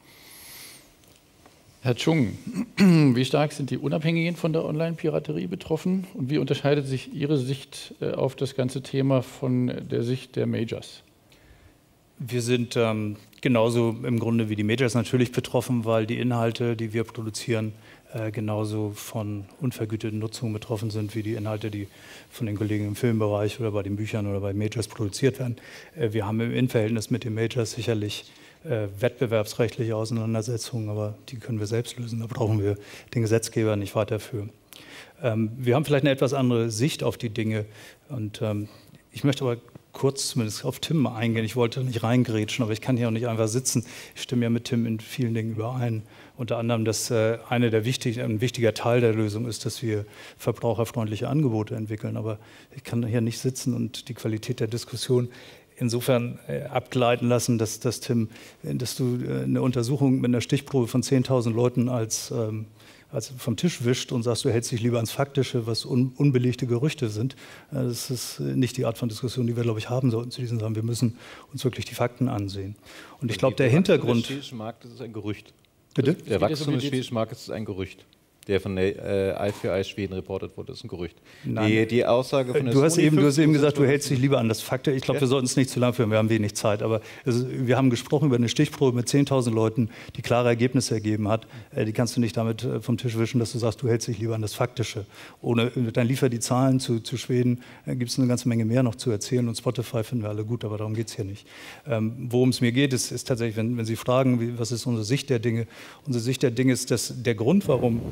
A: Herr Chung, wie stark sind die Unabhängigen von der Online-Piraterie betroffen und wie unterscheidet sich Ihre Sicht auf das ganze Thema von der Sicht der Majors?
J: Wir sind genauso im Grunde wie die Majors natürlich betroffen, weil die Inhalte, die wir produzieren, genauso von unvergüteten Nutzungen betroffen sind, wie die Inhalte, die von den Kollegen im Filmbereich oder bei den Büchern oder bei Majors produziert werden. Wir haben im Innenverhältnis mit den Majors sicherlich wettbewerbsrechtliche Auseinandersetzungen, aber die können wir selbst lösen. Da brauchen wir den Gesetzgeber nicht weiter für. Wir haben vielleicht eine etwas andere Sicht auf die Dinge und ich möchte aber kurz zumindest auf Tim eingehen. Ich wollte nicht reingrätschen, aber ich kann hier auch nicht einfach sitzen. Ich stimme ja mit Tim in vielen Dingen überein. Unter anderem, dass ein wichtiger Teil der Lösung ist, dass wir verbraucherfreundliche Angebote entwickeln. Aber ich kann hier nicht sitzen und die Qualität der Diskussion insofern abgleiten lassen, dass du eine Untersuchung mit einer Stichprobe von 10.000 Leuten als vom Tisch wischt und sagst, du hältst dich lieber ans Faktische, was unbelegte Gerüchte sind. Das ist nicht die Art von Diskussion, die wir, glaube ich, haben sollten zu diesen Sachen. Wir müssen uns wirklich die Fakten ansehen. Und ich glaube, der Hintergrund...
H: Der schwedische Markt ist ein Gerücht.
J: Bitte?
H: Der Wachstum des schwedischen Marktes ist ein Gerücht. Der von der Eye4Eye Schweden reportet wurde, ist ein Gerücht. Die Aussage von der
J: du hast eben gesagt, du hältst dich lieber an das Faktor. Ich glaube, wir sollten es nicht zu lang führen, wir haben wenig Zeit. Aber wir haben gesprochen über eine Stichprobe mit 10.000 Leuten, die klare Ergebnisse ergeben hat. Die kannst du nicht damit vom Tisch wischen, dass du sagst, du hältst dich lieber an das Faktische. Dann liefer die Zahlen zu Schweden, gibt es eine ganze Menge mehr noch zu erzählen. Und Spotify finden wir alle gut, aber darum geht es hier nicht. Worum es mir geht, ist tatsächlich, wenn Sie fragen, was ist unsere Sicht der Dinge? Unsere Sicht der Dinge ist, dass der Grund, warum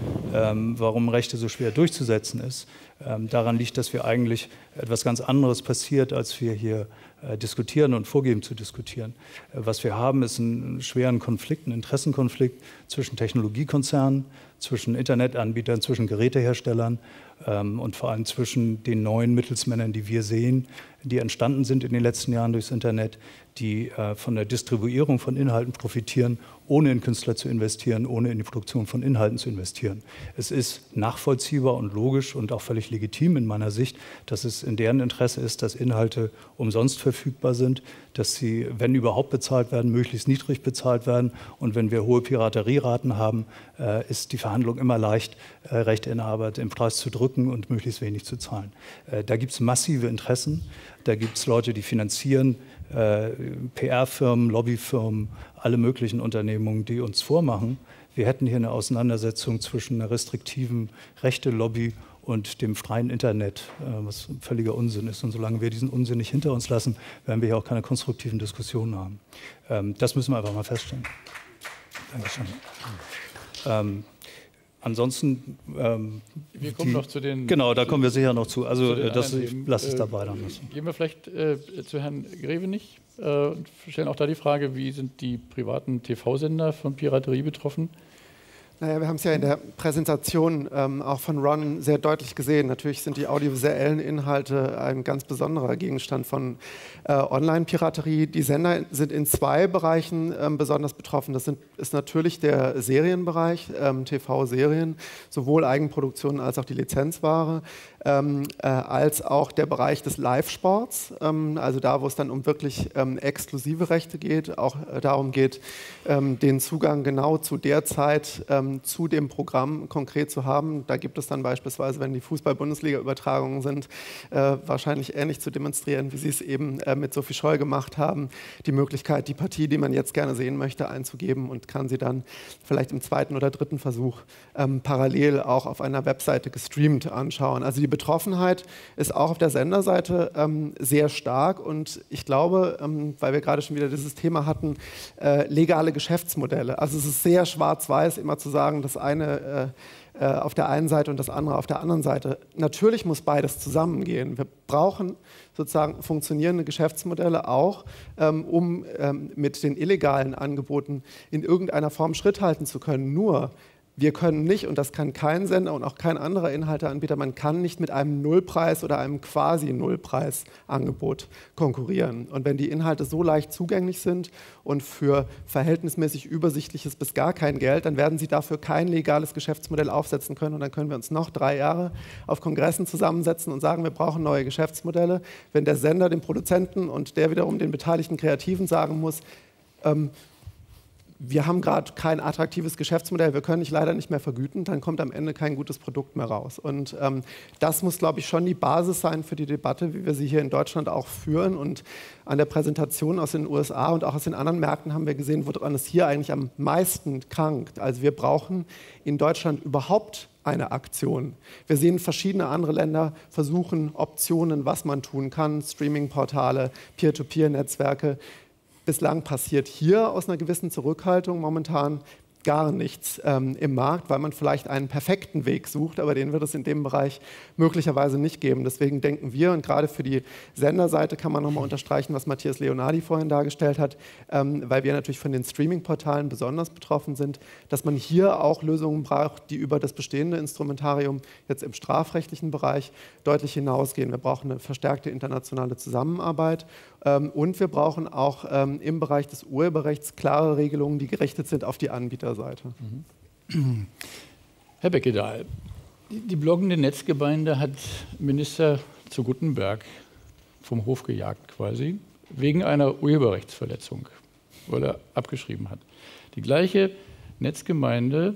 J: Rechte so schwer durchzusetzen ist, daran liegt, dass wir eigentlich etwas ganz anderes passiert, als wir hier diskutieren und vorgeben zu diskutieren. Was wir haben, ist einen schweren Konflikt, einen Interessenkonflikt zwischen Technologiekonzernen, zwischen Internetanbietern, zwischen Geräteherstellern und vor allem zwischen den neuen Mittelsmännern, die wir sehen, die entstanden sind in den letzten Jahren durchs Internet, die von der Distribuierung von Inhalten profitieren, ohne in Künstler zu investieren, ohne in die Produktion von Inhalten zu investieren. Es ist nachvollziehbar und logisch und auch völlig legitim in meiner Sicht, dass es in deren Interesse ist, dass Inhalte umsonst verfügbar sind, dass sie, wenn überhaupt bezahlt werden, möglichst niedrig bezahlt werden. Und wenn wir hohe Piraterieraten haben, ist die Verhandlung immer leicht, Rechteinhaber den Preis zu drücken und möglichst wenig zu zahlen. Da gibt es massive Interessen, da gibt es Leute, die finanzieren, PR-Firmen, Lobbyfirmen, alle möglichen Unternehmungen, die uns vormachen, wir hätten hier eine Auseinandersetzung zwischen einer restriktiven Rechte-Lobby und dem freien Internet, was völliger Unsinn ist. Und solange wir diesen Unsinn nicht hinter uns lassen, werden wir hier auch keine konstruktiven Diskussionen haben. Das müssen wir einfach mal feststellen. Dankeschön. Ansonsten...
A: wir kommen noch zu den...
J: Genau, da kommen wir sicher noch zu. Also lass es dabei dann.
A: Gehen wir vielleicht zu Herrn Grevenich und stellen auch da die Frage, wie sind die privaten TV-Sender von Piraterie betroffen?
K: Naja, wir haben es ja in der Präsentation auch von Ron sehr deutlich gesehen. Natürlich sind die audiovisuellen Inhalte ein ganz besonderer Gegenstand von Online-Piraterie. Die Sender sind in zwei Bereichen besonders betroffen. Das ist natürlich der Serienbereich, TV-Serien, sowohl Eigenproduktionen als auch die Lizenzware, als auch der Bereich des Live-Sports, also da, wo es dann um wirklich exklusive Rechte geht, auch darum geht, den Zugang genau zu der Zeit zu dem Programm konkret zu haben. Da gibt es dann beispielsweise, wenn die Fußball-Bundesliga-Übertragungen sind, wahrscheinlich ähnlich zu demonstrieren, wie Sie es eben mit Sophie Scholl gemacht haben, die Möglichkeit, die Partie, die man jetzt gerne sehen möchte, einzugeben und kann sie dann vielleicht im zweiten oder dritten Versuch parallel auch auf einer Webseite gestreamt anschauen. Also die Betroffenheit ist auch auf der Senderseite sehr stark und ich glaube, weil wir gerade schon wieder dieses Thema hatten, legale Geschäftsmodelle. Also es ist sehr schwarz-weiß, immer zu sagen, das eine auf der einen Seite und das andere auf der anderen Seite. Natürlich muss beides zusammengehen. Wir brauchen sozusagen funktionierende Geschäftsmodelle auch, um mit den illegalen Angeboten in irgendeiner Form Schritt halten zu können. Nur wir können nicht, und das kann kein Sender und auch kein anderer Inhalteanbieter, man kann nicht mit einem Nullpreis oder einem Quasi-Nullpreis-Angebot konkurrieren. Und wenn die Inhalte so leicht zugänglich sind und für verhältnismäßig übersichtliches bis gar kein Geld, dann werden sie dafür kein legales Geschäftsmodell aufsetzen können. Und dann können wir uns noch 3 Jahre auf Kongressen zusammensetzen und sagen, wir brauchen neue Geschäftsmodelle. Wenn der Sender dem Produzenten und der wiederum den beteiligten Kreativen sagen muss, wir haben gerade kein attraktives Geschäftsmodell, wir können dich leider nicht mehr vergüten, dann kommt am Ende kein gutes Produkt mehr raus. Und das muss, glaube ich, schon die Basis sein für die Debatte, wie wir sie hier in Deutschland auch führen. Und an der Präsentation aus den USA und auch aus den anderen Märkten haben wir gesehen, woran es hier eigentlich am meisten krankt. Also wir brauchen in Deutschland überhaupt eine Aktion. Wir sehen verschiedene andere Länder versuchen Optionen, was man tun kann, Streaming-Portale, Peer-to-Peer-Netzwerke. Bislang passiert hier aus einer gewissen Zurückhaltung momentan gar nichts im Markt, weil man vielleicht einen perfekten Weg sucht, aber den wird es in dem Bereich möglicherweise nicht geben. Deswegen denken wir, und gerade für die Senderseite kann man nochmal unterstreichen, was Matthias Leonardi vorhin dargestellt hat, weil wir natürlich von den Streaming-Portalen besonders betroffen sind, dass man hier auch Lösungen braucht, die über das bestehende Instrumentarium jetzt im strafrechtlichen Bereich deutlich hinausgehen. Wir brauchen eine verstärkte internationale Zusammenarbeit und wir brauchen auch im Bereich des Urheberrechts klare Regelungen, die gerichtet sind auf die Anbieterseite.
A: Herr Beckedahl, die bloggende Netzgemeinde hat Minister zu Guttenberg vom Hof gejagt quasi, wegen einer Urheberrechtsverletzung, weil er abgeschrieben hat. Die gleiche Netzgemeinde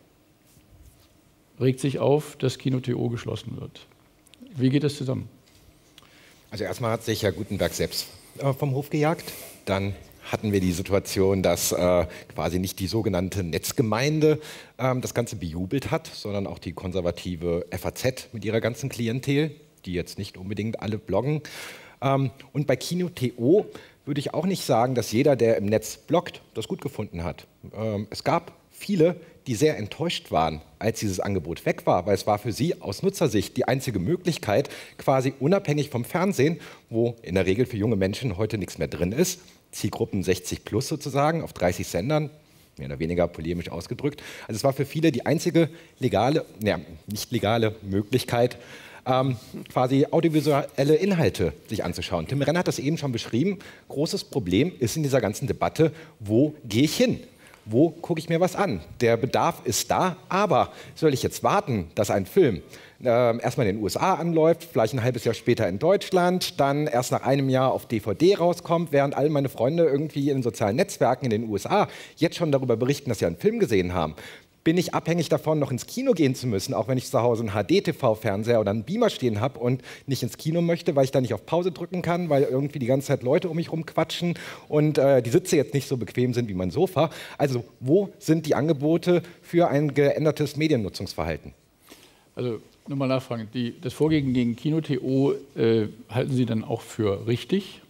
A: regt sich auf, dass Kino.to geschlossen wird. Wie geht das zusammen?
L: Also erstmal hat sich Herr Guttenberg selbst vom Hof gejagt. Dann hatten wir die Situation, dass quasi nicht die sogenannte Netzgemeinde das Ganze bejubelt hat, sondern auch die konservative FAZ mit ihrer ganzen Klientel, die jetzt nicht unbedingt alle bloggen. Und bei Kino.to würde ich auch nicht sagen, dass jeder, der im Netz bloggt, das gut gefunden hat. Es gab viele, die sehr enttäuscht waren, als dieses Angebot weg war, weil es war für sie aus Nutzersicht die einzige Möglichkeit, quasi unabhängig vom Fernsehen, wo in der Regel für junge Menschen heute nichts mehr drin ist, Zielgruppen 60 plus sozusagen, auf 30 Sendern, mehr oder weniger polemisch ausgedrückt. Also es war für viele die einzige legale, nicht legale Möglichkeit, quasi audiovisuelle Inhalte sich anzuschauen. Tim Renner hat das eben schon beschrieben. Großes Problem ist in dieser ganzen Debatte, wo gehe ich hin? Wo gucke ich mir was an? Der Bedarf ist da, aber soll ich jetzt warten, dass ein Film erstmal in den USA anläuft, vielleicht ein halbes Jahr später in Deutschland, dann erst nach einem Jahr auf DVD rauskommt, während all meine Freunde irgendwie in den sozialen Netzwerken in den USA jetzt schon darüber berichten, dass sie einen Film gesehen haben? Bin ich abhängig davon, noch ins Kino gehen zu müssen, auch wenn ich zu Hause einen HD-TV-Fernseher oder einen Beamer stehen habe und nicht ins Kino möchte, weil ich da nicht auf Pause drücken kann, weil irgendwie die ganze Zeit Leute um mich rumquatschen und die Sitze jetzt nicht so bequem sind wie mein Sofa. Also wo sind die Angebote für ein geändertes Mediennutzungsverhalten?
A: Also nochmal nachfragen, das Vorgehen gegen Kino.to halten Sie dann auch für richtig?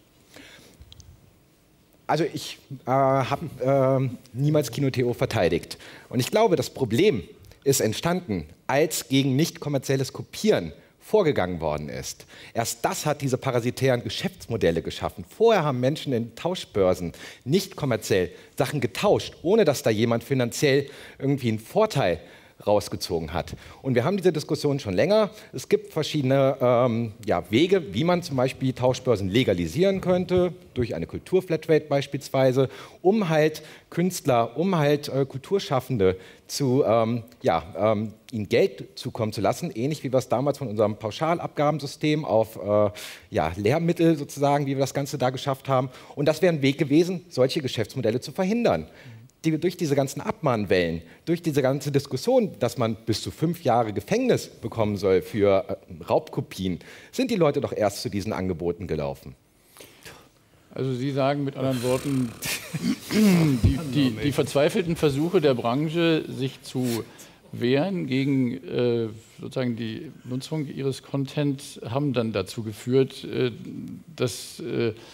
L: Also ich habe niemals Kino.to verteidigt. Und ich glaube, das Problem ist entstanden, als gegen nicht kommerzielles Kopieren vorgegangen worden ist. Erst das hat diese parasitären Geschäftsmodelle geschaffen. Vorher haben Menschen in Tauschbörsen nicht kommerziell Sachen getauscht, ohne dass da jemand finanziell irgendwie einen Vorteil rausgezogen hat. Und wir haben diese Diskussion schon länger. Es gibt verschiedene Wege, wie man zum Beispiel Tauschbörsen legalisieren könnte, durch eine Kulturflatrate beispielsweise, um halt Künstler, um halt Kulturschaffende zu, ihnen Geld zukommen zu lassen, ähnlich wie wir es damals von unserem Pauschalabgabensystem auf Lehrmittel sozusagen, wie wir das Ganze da geschafft haben. Und das wäre ein Weg gewesen, solche Geschäftsmodelle zu verhindern. Durch diese ganzen Abmahnwellen, durch diese ganze Diskussion, dass man bis zu 5 Jahre Gefängnis bekommen soll für Raubkopien, sind die Leute doch erst zu diesen Angeboten gelaufen.
A: Also Sie sagen mit anderen Worten, die verzweifelten Versuche der Branche, sich zu wehren gegen sozusagen die Nutzung ihres Content, haben dann dazu geführt, dass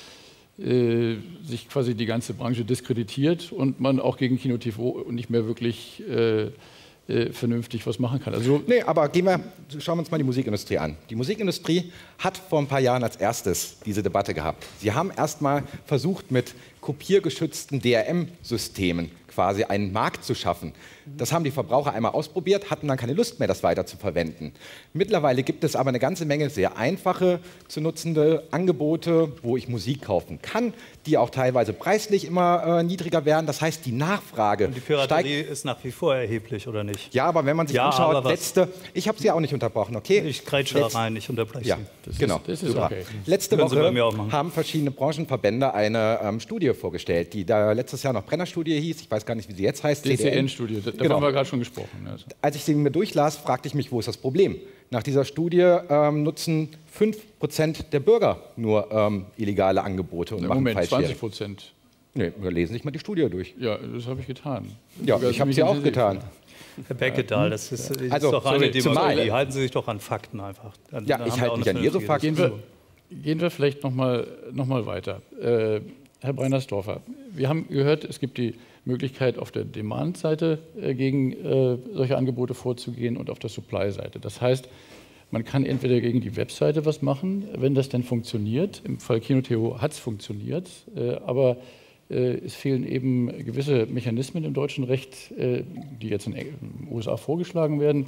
A: sich quasi die ganze Branche diskreditiert und man auch gegen Kino TV nicht mehr wirklich vernünftig was machen kann. Also
L: nee, aber schauen wir uns mal die Musikindustrie an. Die Musikindustrie hat vor ein paar Jahren als erstes diese Debatte gehabt. Sie haben erst mal versucht, mit kopiergeschützten DRM-Systemen quasi einen Markt zu schaffen. Das haben die Verbraucher einmal ausprobiert, hatten dann keine Lust mehr, das weiter zu verwenden. Mittlerweile gibt es aber eine ganze Menge sehr einfache zu nutzende Angebote, wo ich Musik kaufen kann, die auch teilweise preislich immer niedriger werden. Das heißt, die Nachfrage
J: und die Piraterie ist nach wie vor erheblich, oder nicht?
L: Ja, aber wenn man sich anschaut, ich habe Sie ja auch nicht unterbrochen, okay?
J: Ich grätsche da rein, ich unterbreche
L: ja,
J: Sie.
L: Genau,
A: das ist okay.
L: Letzte Woche haben verschiedene Branchenverbände eine Studie vorgestellt, die da letztes Jahr noch Brenner-Studie hieß, ich weiß gar nicht, wie sie jetzt heißt.
A: DCN-Studie, da haben wir gerade schon gesprochen. Also.
L: Als ich sie mir durchlas, fragte ich mich, wo ist das Problem? Nach dieser Studie nutzen 5% der Bürger nur illegale Angebote und machen
A: Moment,
L: Falschwerbung.
A: 20%?
L: Nee, wir lesen nicht mal die Studie durch.
A: Ja, das habe ich getan.
L: Ja, ich habe sie auch getan.
J: Herr Beckedahl, das ist
L: also,
J: doch eine Demagogie. Halten Sie sich doch an Fakten einfach.
L: Ja, ich halte mich an Ihre Fakten.
A: Gehen wir vielleicht noch mal weiter. Herr Breinersdorfer, wir haben gehört, es gibt die Möglichkeit, auf der Demand-Seite gegen solche Angebote vorzugehen und auf der Supply-Seite. Das heißt, man kann entweder gegen die Webseite was machen, wenn das denn funktioniert. Im Fall Kino TV hat es funktioniert, aber es fehlen eben gewisse Mechanismen im deutschen Recht, die jetzt in den USA vorgeschlagen werden,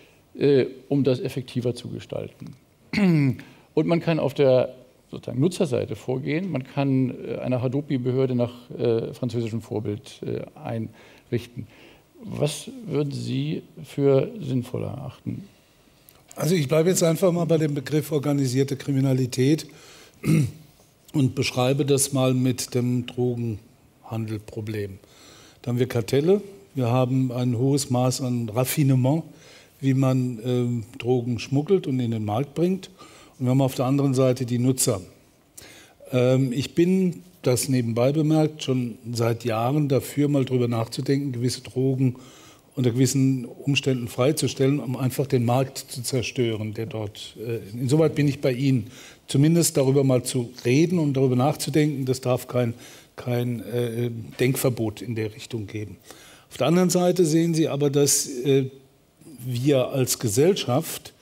A: um das effektiver zu gestalten. Und man kann auf der sozusagen Nutzerseite vorgehen. Man kann eine Hadopi-Behörde nach französischem Vorbild einrichten. Was würden Sie für sinnvoll erachten?
F: Also ich bleibe jetzt einfach mal bei dem Begriff organisierte Kriminalität und beschreibe das mal mit dem Drogenhandelproblem. Da haben wir Kartelle, wir haben ein hohes Maß an Raffinement, wie man Drogen schmuggelt und in den Markt bringt. Und wir haben auf der anderen Seite die Nutzer. Ich bin, das nebenbei bemerkt, schon seit Jahren dafür, mal drüber nachzudenken, gewisse Drogen unter gewissen Umständen freizustellen, um einfach den Markt zu zerstören, der dort. Insoweit bin ich bei Ihnen. Zumindest darüber mal zu reden und darüber nachzudenken, das darf kein Denkverbot in der Richtung geben. Auf der anderen Seite sehen Sie aber, dass wir als Gesellschaft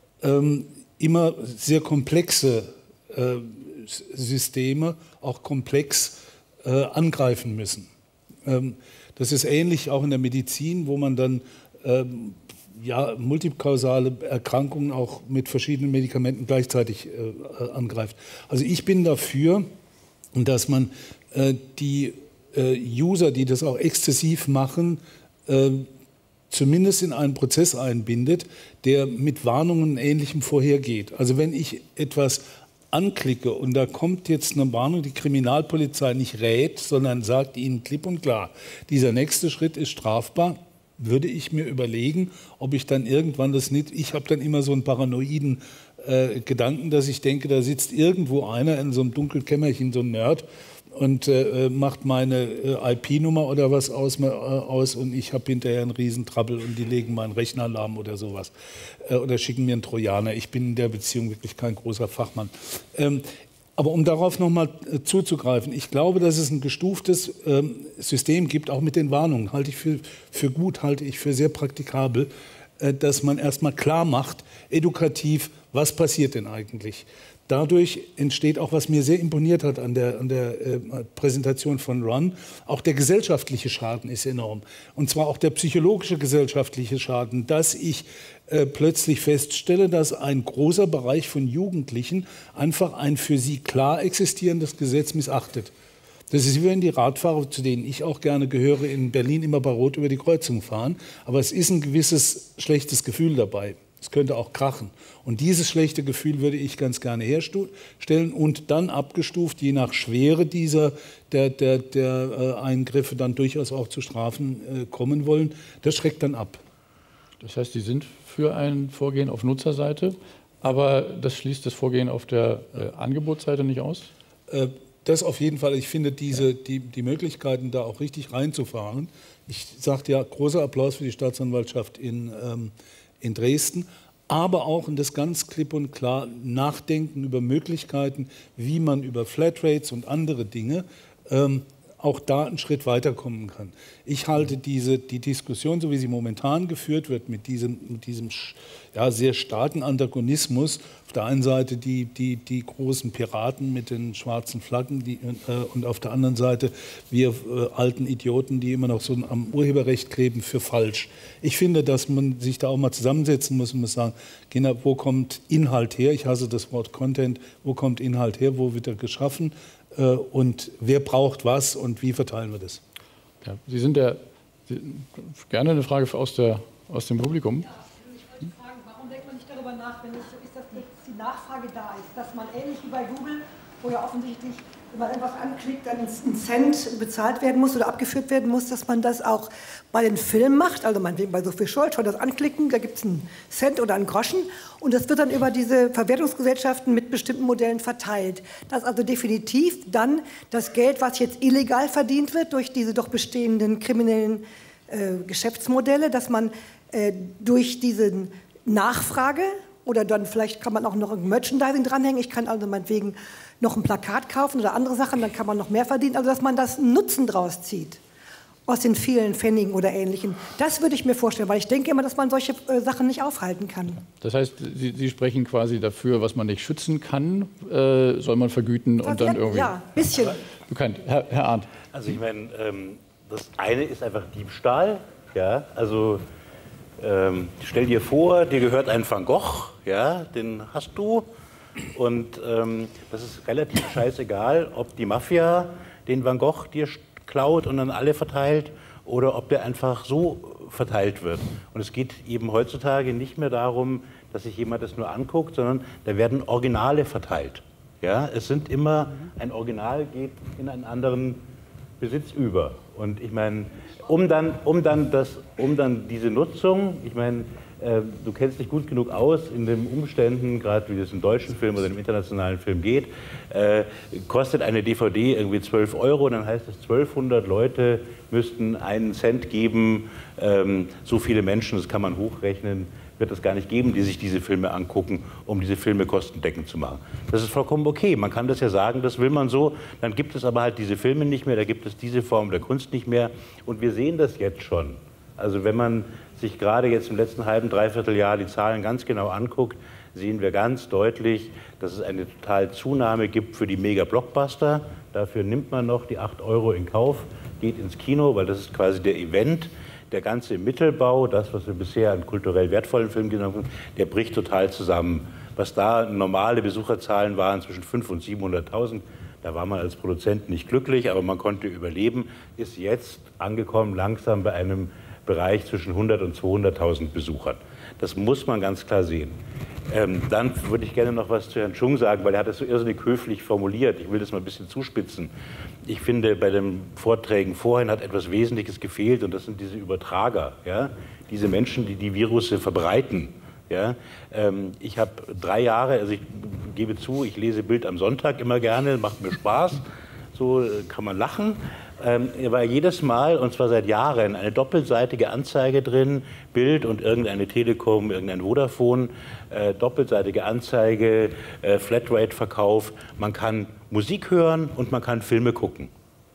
F: immer sehr komplexe Systeme auch komplex angreifen müssen. Das ist ähnlich auch in der Medizin, wo man dann multikausale Erkrankungen auch mit verschiedenen Medikamenten gleichzeitig angreift. Also ich bin dafür, dass man die User, die das auch exzessiv machen, zumindest in einen Prozess einbindet, der mit Warnungen und Ähnlichem vorhergeht. Also wenn ich etwas anklicke und da kommt jetzt eine Warnung, die Kriminalpolizei nicht rät, sondern sagt Ihnen klipp und klar, dieser nächste Schritt ist strafbar, würde ich mir überlegen, ob ich dann irgendwann das nicht, ich habe dann immer so einen paranoiden Gedanken, dass ich denke, da sitzt irgendwo einer in so einem dunklen Kämmerchen, so ein Nerd, und macht meine IP-Nummer oder was aus und ich habe hinterher einen Riesentrabbel und die legen meinen Rechner lahm oder sowas. Oder schicken mir einen Trojaner. Ich bin in der Beziehung wirklich kein großer Fachmann. Aber um darauf nochmal zuzugreifen, ich glaube, dass es ein gestuftes System gibt, auch mit den Warnungen. Halte ich für gut, halte ich für sehr praktikabel. dass man erstmal klar macht, edukativ, was passiert denn eigentlich. Dadurch entsteht auch, was mir sehr imponiert hat an der Präsentation von Ron, auch der gesellschaftliche Schaden ist enorm. Und zwar auch der psychologische gesellschaftliche Schaden, dass ich plötzlich feststelle, dass ein großer Bereich von Jugendlichen einfach ein für sie klar existierendes Gesetz missachtet. Das ist wie wenn die Radfahrer, zu denen ich auch gerne gehöre, in Berlin immer bei Rot über die Kreuzung fahren. Aber es ist ein gewisses schlechtes Gefühl dabei. Es könnte auch krachen. Und dieses schlechte Gefühl würde ich ganz gerne herstellen und dann abgestuft, je nach Schwere der Eingriffe, dann durchaus auch zu Strafen kommen wollen. Das schreckt dann ab.
A: Das heißt, Sie sind für ein Vorgehen auf Nutzerseite, aber das schließt das Vorgehen auf der Angebotsseite nicht aus?
F: Das auf jeden Fall. Ich finde die Möglichkeiten, da auch richtig reinzufahren. Ich sagte ja, großer Applaus für die Staatsanwaltschaft in Dresden, aber auch, und das ganz klipp und klar, nachdenken über Möglichkeiten, wie man über Flatrates und andere Dinge auch da einen Schritt weiterkommen kann. Ich halte die Diskussion, so wie sie momentan geführt wird, mit diesem ja, sehr starken Antagonismus, auf der einen Seite die großen Piraten mit den schwarzen Flaggen und auf der anderen Seite wir alten Idioten, die immer noch so am Urheberrecht kleben, für falsch. Ich finde, dass man sich da auch mal zusammensetzen muss und muss sagen, wo kommt Inhalt her? Ich hasse das Wort Content. Wo kommt Inhalt her? Wo wird er geschaffen? Und wer braucht was und wie verteilen wir das?
A: Ja, gerne eine Frage aus dem Publikum.
M: Ja, ich wollte fragen, warum denkt man nicht darüber nach, wenn die Nachfrage da ist, dass man ähnlich wie bei Google, wo ja offensichtlich, wenn man etwas anklickt, dann ein Cent bezahlt werden muss oder abgeführt werden muss, dass man das auch bei den Filmen macht, also meinetwegen bei Sophie Scholl, schon das anklicken, da gibt es einen Cent oder einen Groschen und das wird dann über diese Verwertungsgesellschaften mit bestimmten Modellen verteilt. Das ist also definitiv dann das Geld, was jetzt illegal verdient wird durch diese doch bestehenden kriminellen Geschäftsmodelle, dass man durch diese Nachfrage oder dann vielleicht kann man auch noch ein Merchandising dranhängen. Ich kann also meinetwegen noch ein Plakat kaufen oder andere Sachen, dann kann man noch mehr verdienen. Also dass man das Nutzen draus zieht aus den vielen Pfennigen oder Ähnlichem. Das würde ich mir vorstellen, weil ich denke immer, dass man solche Sachen nicht aufhalten kann.
A: Das heißt, Sie sprechen quasi dafür, was man nicht schützen kann, soll man vergüten und dann irgendwie...
M: Ja, ein bisschen.
A: Bekannt. Herr Arndt.
G: Also ich meine, das eine ist einfach Diebstahl. Ja? Also stell dir vor, dir gehört ein Van Gogh, ja? Den hast du. Und das ist relativ scheißegal, ob die Mafia den Van Gogh dir klaut und dann alle verteilt oder ob der einfach so verteilt wird. Und es geht eben heutzutage nicht mehr darum, dass sich jemand das nur anguckt, sondern da werden Originale verteilt. Ja? Es sind immer, ein Original geht in einen anderen Besitz über. Und ich meine, um dann diese Nutzung, ich meine, du kennst dich gut genug aus in den Umständen, gerade wie das im deutschen Film oder im internationalen Film geht, kostet eine DVD irgendwie 12 €, dann heißt es 1200 Leute müssten einen Cent geben, so viele Menschen, das kann man hochrechnen, wird es gar nicht geben, die sich diese Filme angucken, um diese Filme kostendeckend zu machen. Das ist vollkommen okay, man kann das ja sagen, das will man so, dann gibt es aber halt diese Filme nicht mehr, da gibt es diese Form der Kunst nicht mehr und wir sehen das jetzt schon. Also wenn man sich gerade jetzt im letzten halben, dreiviertel Jahr die Zahlen ganz genau anguckt, sehen wir ganz deutlich, dass es eine totale Zunahme gibt für die Mega-Blockbuster. Dafür nimmt man noch die 8 € in Kauf, geht ins Kino, weil das ist quasi der Event. Der ganze Mittelbau, das, was wir bisher an kulturell wertvollen Filmen genommen haben, der bricht total zusammen. Was da normale Besucherzahlen waren, zwischen 500.000 und 700.000, da war man als Produzent nicht glücklich, aber man konnte überleben, ist jetzt angekommen langsam bei einem Bereich zwischen 100.000 und 200.000 Besuchern. Das muss man ganz klar sehen. Dann würde ich gerne noch was zu Herrn Chung sagen, weil er hat das so irrsinnig höflich formuliert. Ich will das mal ein bisschen zuspitzen. Ich finde, bei den Vorträgen vorhin hat etwas Wesentliches gefehlt und das sind diese Übertrager, ja? Diese Menschen, die die Virusse verbreiten. Ja? Ich habe 3 Jahre, also ich gebe zu, ich lese Bild am Sonntag immer gerne, macht mir Spaß, so kann man lachen. War jedes Mal, und zwar seit Jahren, eine doppelseitige Anzeige drin, Bild und irgendeine Telekom, irgendein Vodafone, doppelseitige Anzeige, Flatrate-Verkauf. Man kann Musik hören und man kann Filme gucken.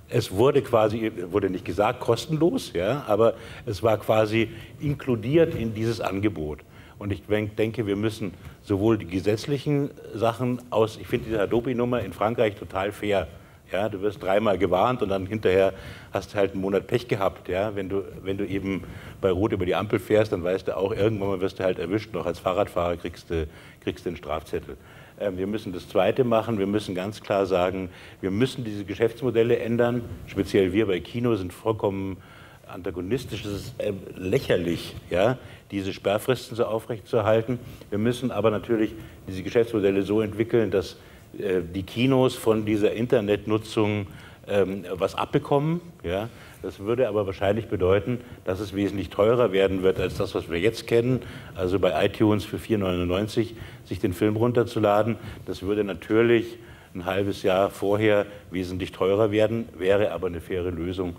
G: Es wurde quasi, wurde nicht gesagt kostenlos, ja, aber es war quasi inkludiert in dieses Angebot. Und ich denke, wir müssen sowohl die gesetzlichen Sachen aus, ich finde diese Adobe-Nummer in Frankreich total fair. Ja, du wirst dreimal gewarnt und dann hinterher hast du halt einen Monat Pech gehabt. Ja? Wenn du eben bei Rot über die Ampel fährst, dann weißt du auch, irgendwann mal wirst du halt erwischt. Noch als Fahrradfahrer kriegst du einen Strafzettel. Wir müssen das Zweite machen. Wir müssen ganz klar sagen, wir müssen diese Geschäftsmodelle ändern. Speziell wir bei Kino sind vollkommen antagonistisch. Es ist lächerlich, ja, diese Sperrfristen so aufrechtzuerhalten. Wir müssen aber natürlich diese Geschäftsmodelle so entwickeln, dass die Kinos von dieser Internetnutzung was abbekommen. Ja? Das würde aber wahrscheinlich bedeuten, dass es wesentlich teurer werden wird als das, was wir jetzt kennen. Also bei iTunes für 4,99 sich den Film runterzuladen. Das würde natürlich ein halbes Jahr vorher wesentlich teurer werden, wäre aber eine faire Lösung.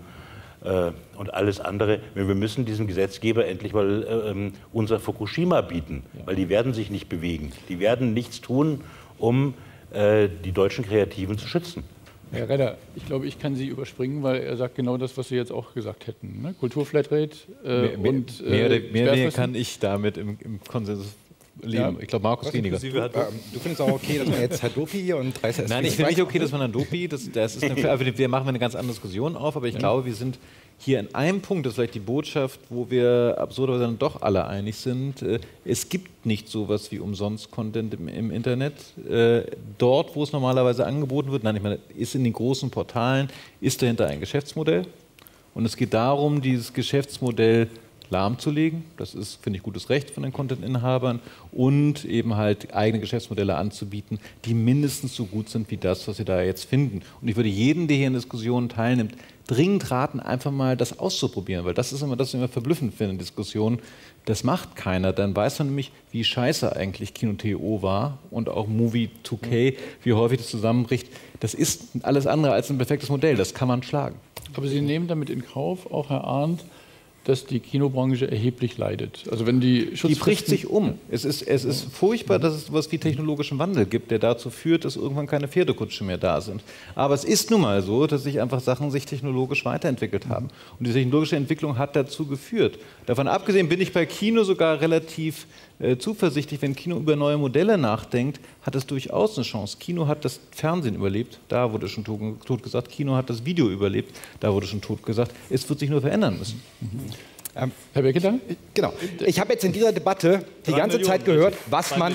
G: Und alles andere, wir müssen diesem Gesetzgeber endlich mal unser Fukushima bieten, weil die werden sich nicht bewegen. Die werden nichts tun, um die deutschen Kreativen zu schützen.
A: Herr Redder, ich glaube, ich kann Sie überspringen, weil er sagt genau das, was Sie jetzt auch gesagt hätten. Ne? Kulturflatrate und
H: mehr kann ich damit im Konsens leben. Ja. Ich glaube, Markus weniger.
L: Du findest auch okay, dass man jetzt Hadopi und 30
H: Nein, ich finde nicht okay, dass man Hadopi, wir machen eine ganz andere Diskussion auf, aber ich glaube, wir sind hier in einem Punkt, das ist vielleicht die Botschaft, wo wir absurderweise dann doch alle einig sind, es gibt nicht sowas wie Umsonst-Content im Internet. Dort, wo es normalerweise angeboten wird, nein, ich meine, ist in den großen Portalen, ist dahinter ein Geschäftsmodell. Und es geht darum, dieses Geschäftsmodell lahmzulegen. Das ist, finde ich, gutes Recht von den Content-Inhabern und eben halt eigene Geschäftsmodelle anzubieten, die mindestens so gut sind wie das, was Sie da jetzt finden. Und ich würde jeden, der hier in Diskussionen teilnimmt, dringend raten, einfach mal das auszuprobieren, weil das ist immer das, was ich immer verblüffend finde in Diskussionen. Das macht keiner, dann weiß man nämlich, wie scheiße eigentlich Kino.to war und auch Movie 2K, wie häufig das zusammenbricht. Das ist alles andere als ein perfektes Modell, das kann man schlagen.
A: Aber Sie nehmen damit in Kauf, auch Herr Arndt, dass die Kinobranche erheblich leidet. Also wenn die
H: bricht sich um. Es ist furchtbar, dass es etwas wie technologischen Wandel gibt, der dazu führt, dass irgendwann keine Pferdekutschen mehr da sind. Aber es ist nun mal so, dass sich einfach Sachen technologisch weiterentwickelt haben. Und die technologische Entwicklung hat dazu geführt. Davon abgesehen bin ich bei Kino sogar relativ zuversichtlich, wenn Kino über neue Modelle nachdenkt, hat es durchaus eine Chance. Kino hat das Fernsehen überlebt, da wurde schon tot gesagt. Kino hat das Video überlebt, da wurde schon tot gesagt. Es wird sich nur verändern müssen.
A: Herr Becketer?
L: Genau. Ich habe jetzt in dieser Debatte die ganze Zeit gehört, was man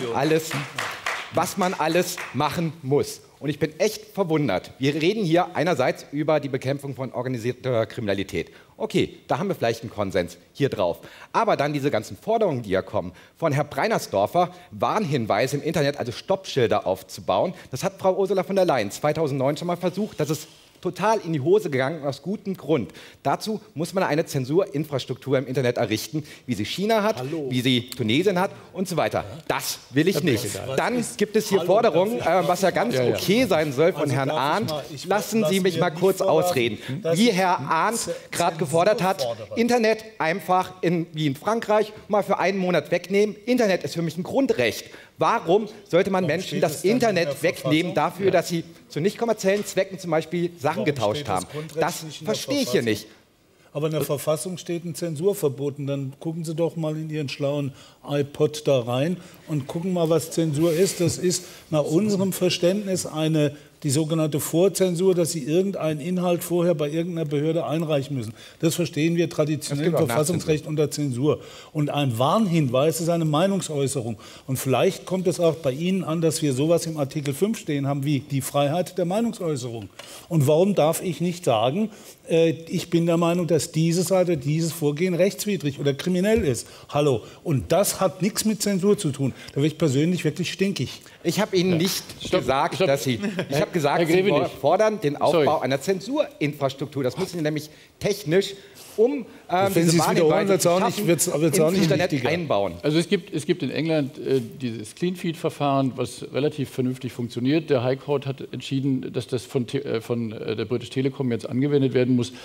L: alles machen muss. Und ich bin echt verwundert. Wir reden hier einerseits über die Bekämpfung von organisierter Kriminalität. Okay, da haben wir vielleicht einen Konsens hier drauf. Aber dann diese ganzen Forderungen, die hier kommen, von Herrn Breinersdorfer, Warnhinweise im Internet, also Stoppschilder aufzubauen. Das hat Frau Ursula von der Leyen 2009 schon mal versucht. Das ist total in die Hose gegangen, aus gutem Grund. Dazu muss man eine Zensurinfrastruktur im Internet errichten, wie sie China hat, wie sie Tunesien hat und so weiter. Das will ich nicht. Dann gibt es hier Forderungen, was ja ganz okay sein soll von Herrn Arndt. Lassen Sie mich mal kurz ausreden. Wie Herr Arndt gerade gefordert hat, Internet einfach wie in Frankreich mal für einen Monat wegnehmen. Internet ist für mich ein Grundrecht. Warum sollte man Menschen das Internet wegnehmen dafür, dass sie zu nicht kommerziellen Zwecken zum Beispiel Sachen getauscht haben? Das verstehe ich hier nicht.
F: Aber in der Verfassung steht ein Zensurverbot. Und dann gucken Sie doch mal in Ihren schlauen iPod da rein und gucken mal, was Zensur ist. Das ist nach unserem Verständnis die sogenannte Vorzensur, dass Sie irgendeinen Inhalt vorher bei irgendeiner Behörde einreichen müssen. Das verstehen wir traditionell im Verfassungsrecht unter Zensur. Und ein Warnhinweis ist eine Meinungsäußerung. Und vielleicht kommt es auch bei Ihnen an, dass wir sowas im Artikel 5 stehen haben wie die Freiheit der Meinungsäußerung. Und warum darf ich nicht sagen, ich bin der Meinung, dass diese Seite, dieses Vorgehen rechtswidrig oder kriminell ist? Hallo. Und das hat nichts mit Zensur zu tun. Da werde ich persönlich wirklich stinkig.
L: Ich habe Ihnen nicht gesagt, dass Sie... Ich habe gesagt, Sie fordern den Aufbau einer Zensurinfrastruktur. Das müssen Sie nämlich technisch, diese Warnhinweise zu schaffen, ins Internet einbauen.
A: Also es gibt in England dieses Clean-Feed-Verfahren, was relativ vernünftig funktioniert. Der High Court hat entschieden, dass das von der British Telecom jetzt angewendet werden muss.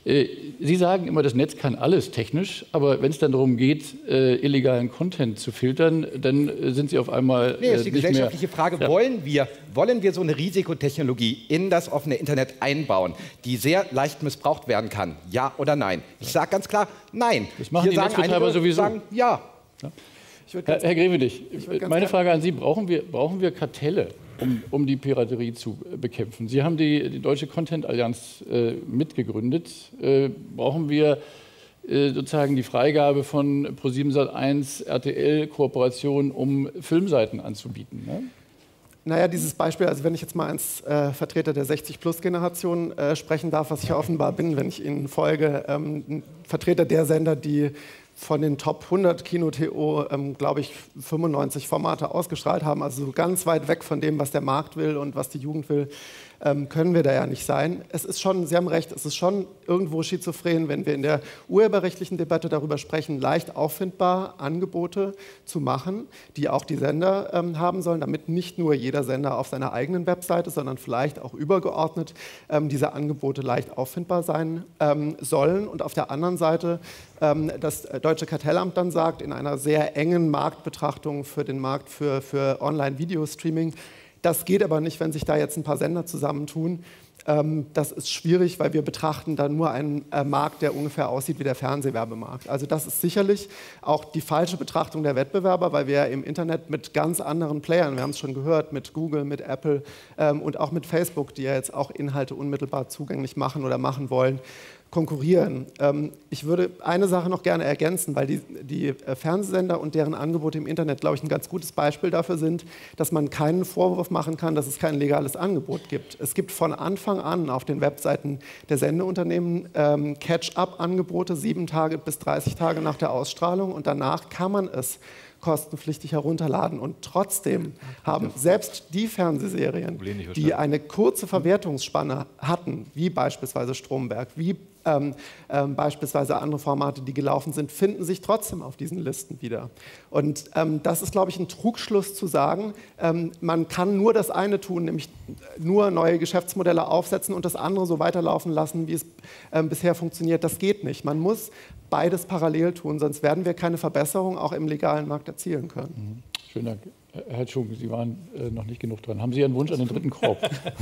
A: Sie sagen immer, das Netz kann alles technisch, aber wenn es dann darum geht, illegalen Content zu filtern, dann sind Sie auf einmal
L: Nee, ist die
A: nicht
L: gesellschaftliche
A: mehr,
L: Frage,
A: ja.
L: wollen wir so eine Risikotechnologie in das offene Internet einbauen, die sehr leicht missbraucht werden kann? Ja oder nein? Ich sage ganz klar, nein.
A: Das machen die Netzbetreiber sowieso.
L: Sagen, ja.
A: Herr Grevenich, meine Frage an Sie, brauchen wir Kartelle, um die Piraterie zu bekämpfen? Sie haben die Deutsche Content-Allianz mitgegründet. Brauchen wir sozusagen die Freigabe von Pro7 Sat.1, RTL-Kooperationen, um Filmseiten anzubieten? Ne?
K: Naja, dieses Beispiel, also wenn ich jetzt mal als Vertreter der 60-Plus-Generation sprechen darf, was ich ja offenbar bin, wenn ich Ihnen folge, Vertreter der Sender, die von den Top 100 Kino.to, glaube ich, 95 Formate ausgestrahlt haben, also so ganz weit weg von dem, was der Markt will und was die Jugend will, können wir da ja nicht sein. Es ist schon, Sie haben recht, es ist schon irgendwo schizophren, wenn wir in der urheberrechtlichen Debatte darüber sprechen, leicht auffindbar Angebote zu machen, die auch die Sender haben sollen, damit nicht nur jeder Sender auf seiner eigenen Webseite, sondern vielleicht auch übergeordnet diese Angebote leicht auffindbar sein sollen. Und auf der anderen Seite das Deutsche Kartellamt dann sagt, in einer sehr engen Marktbetrachtung für den Markt für Online-Video-Streaming, das geht aber nicht, wenn sich da jetzt ein paar Sender zusammentun. Das ist schwierig, weil wir betrachten da nur einen Markt, der ungefähr aussieht wie der Fernsehwerbemarkt. Also das ist sicherlich auch die falsche Betrachtung der Wettbewerber, weil wir ja im Internet mit ganz anderen Playern, wir haben es schon gehört, mit Google, mit Apple und auch mit Facebook, die ja jetzt auch Inhalte unmittelbar zugänglich machen oder machen wollen, konkurrieren. Ich würde eine Sache noch gerne ergänzen, weil die Fernsehsender und deren Angebote im Internet, glaube ich, ein ganz gutes Beispiel dafür sind, dass man keinen Vorwurf machen kann, dass es kein legales Angebot gibt. Es gibt von Anfang an auf den Webseiten der Sendeunternehmen Catch-up-Angebote, 7 Tage bis 30 Tage nach der Ausstrahlung, und danach kann man es kostenpflichtig herunterladen. Und trotzdem haben selbst die Fernsehserien, die eine kurze Verwertungsspanne hatten, wie beispielsweise Stromberg, wie beispielsweise andere Formate, die gelaufen sind, finden sich trotzdem auf diesen Listen wieder. Und das ist, glaube ich, ein Trugschluss zu sagen, man kann nur das eine tun, nämlich nur neue Geschäftsmodelle aufsetzen und das andere so weiterlaufen lassen, wie es bisher funktioniert. Das geht nicht. Man muss beides parallel tun, sonst werden wir keine Verbesserung auch im legalen Markt erzielen können.
A: Schönen Dank. Herr Tschung, Sie waren noch nicht genug dran. Haben Sie einen Wunsch an den dritten Korb?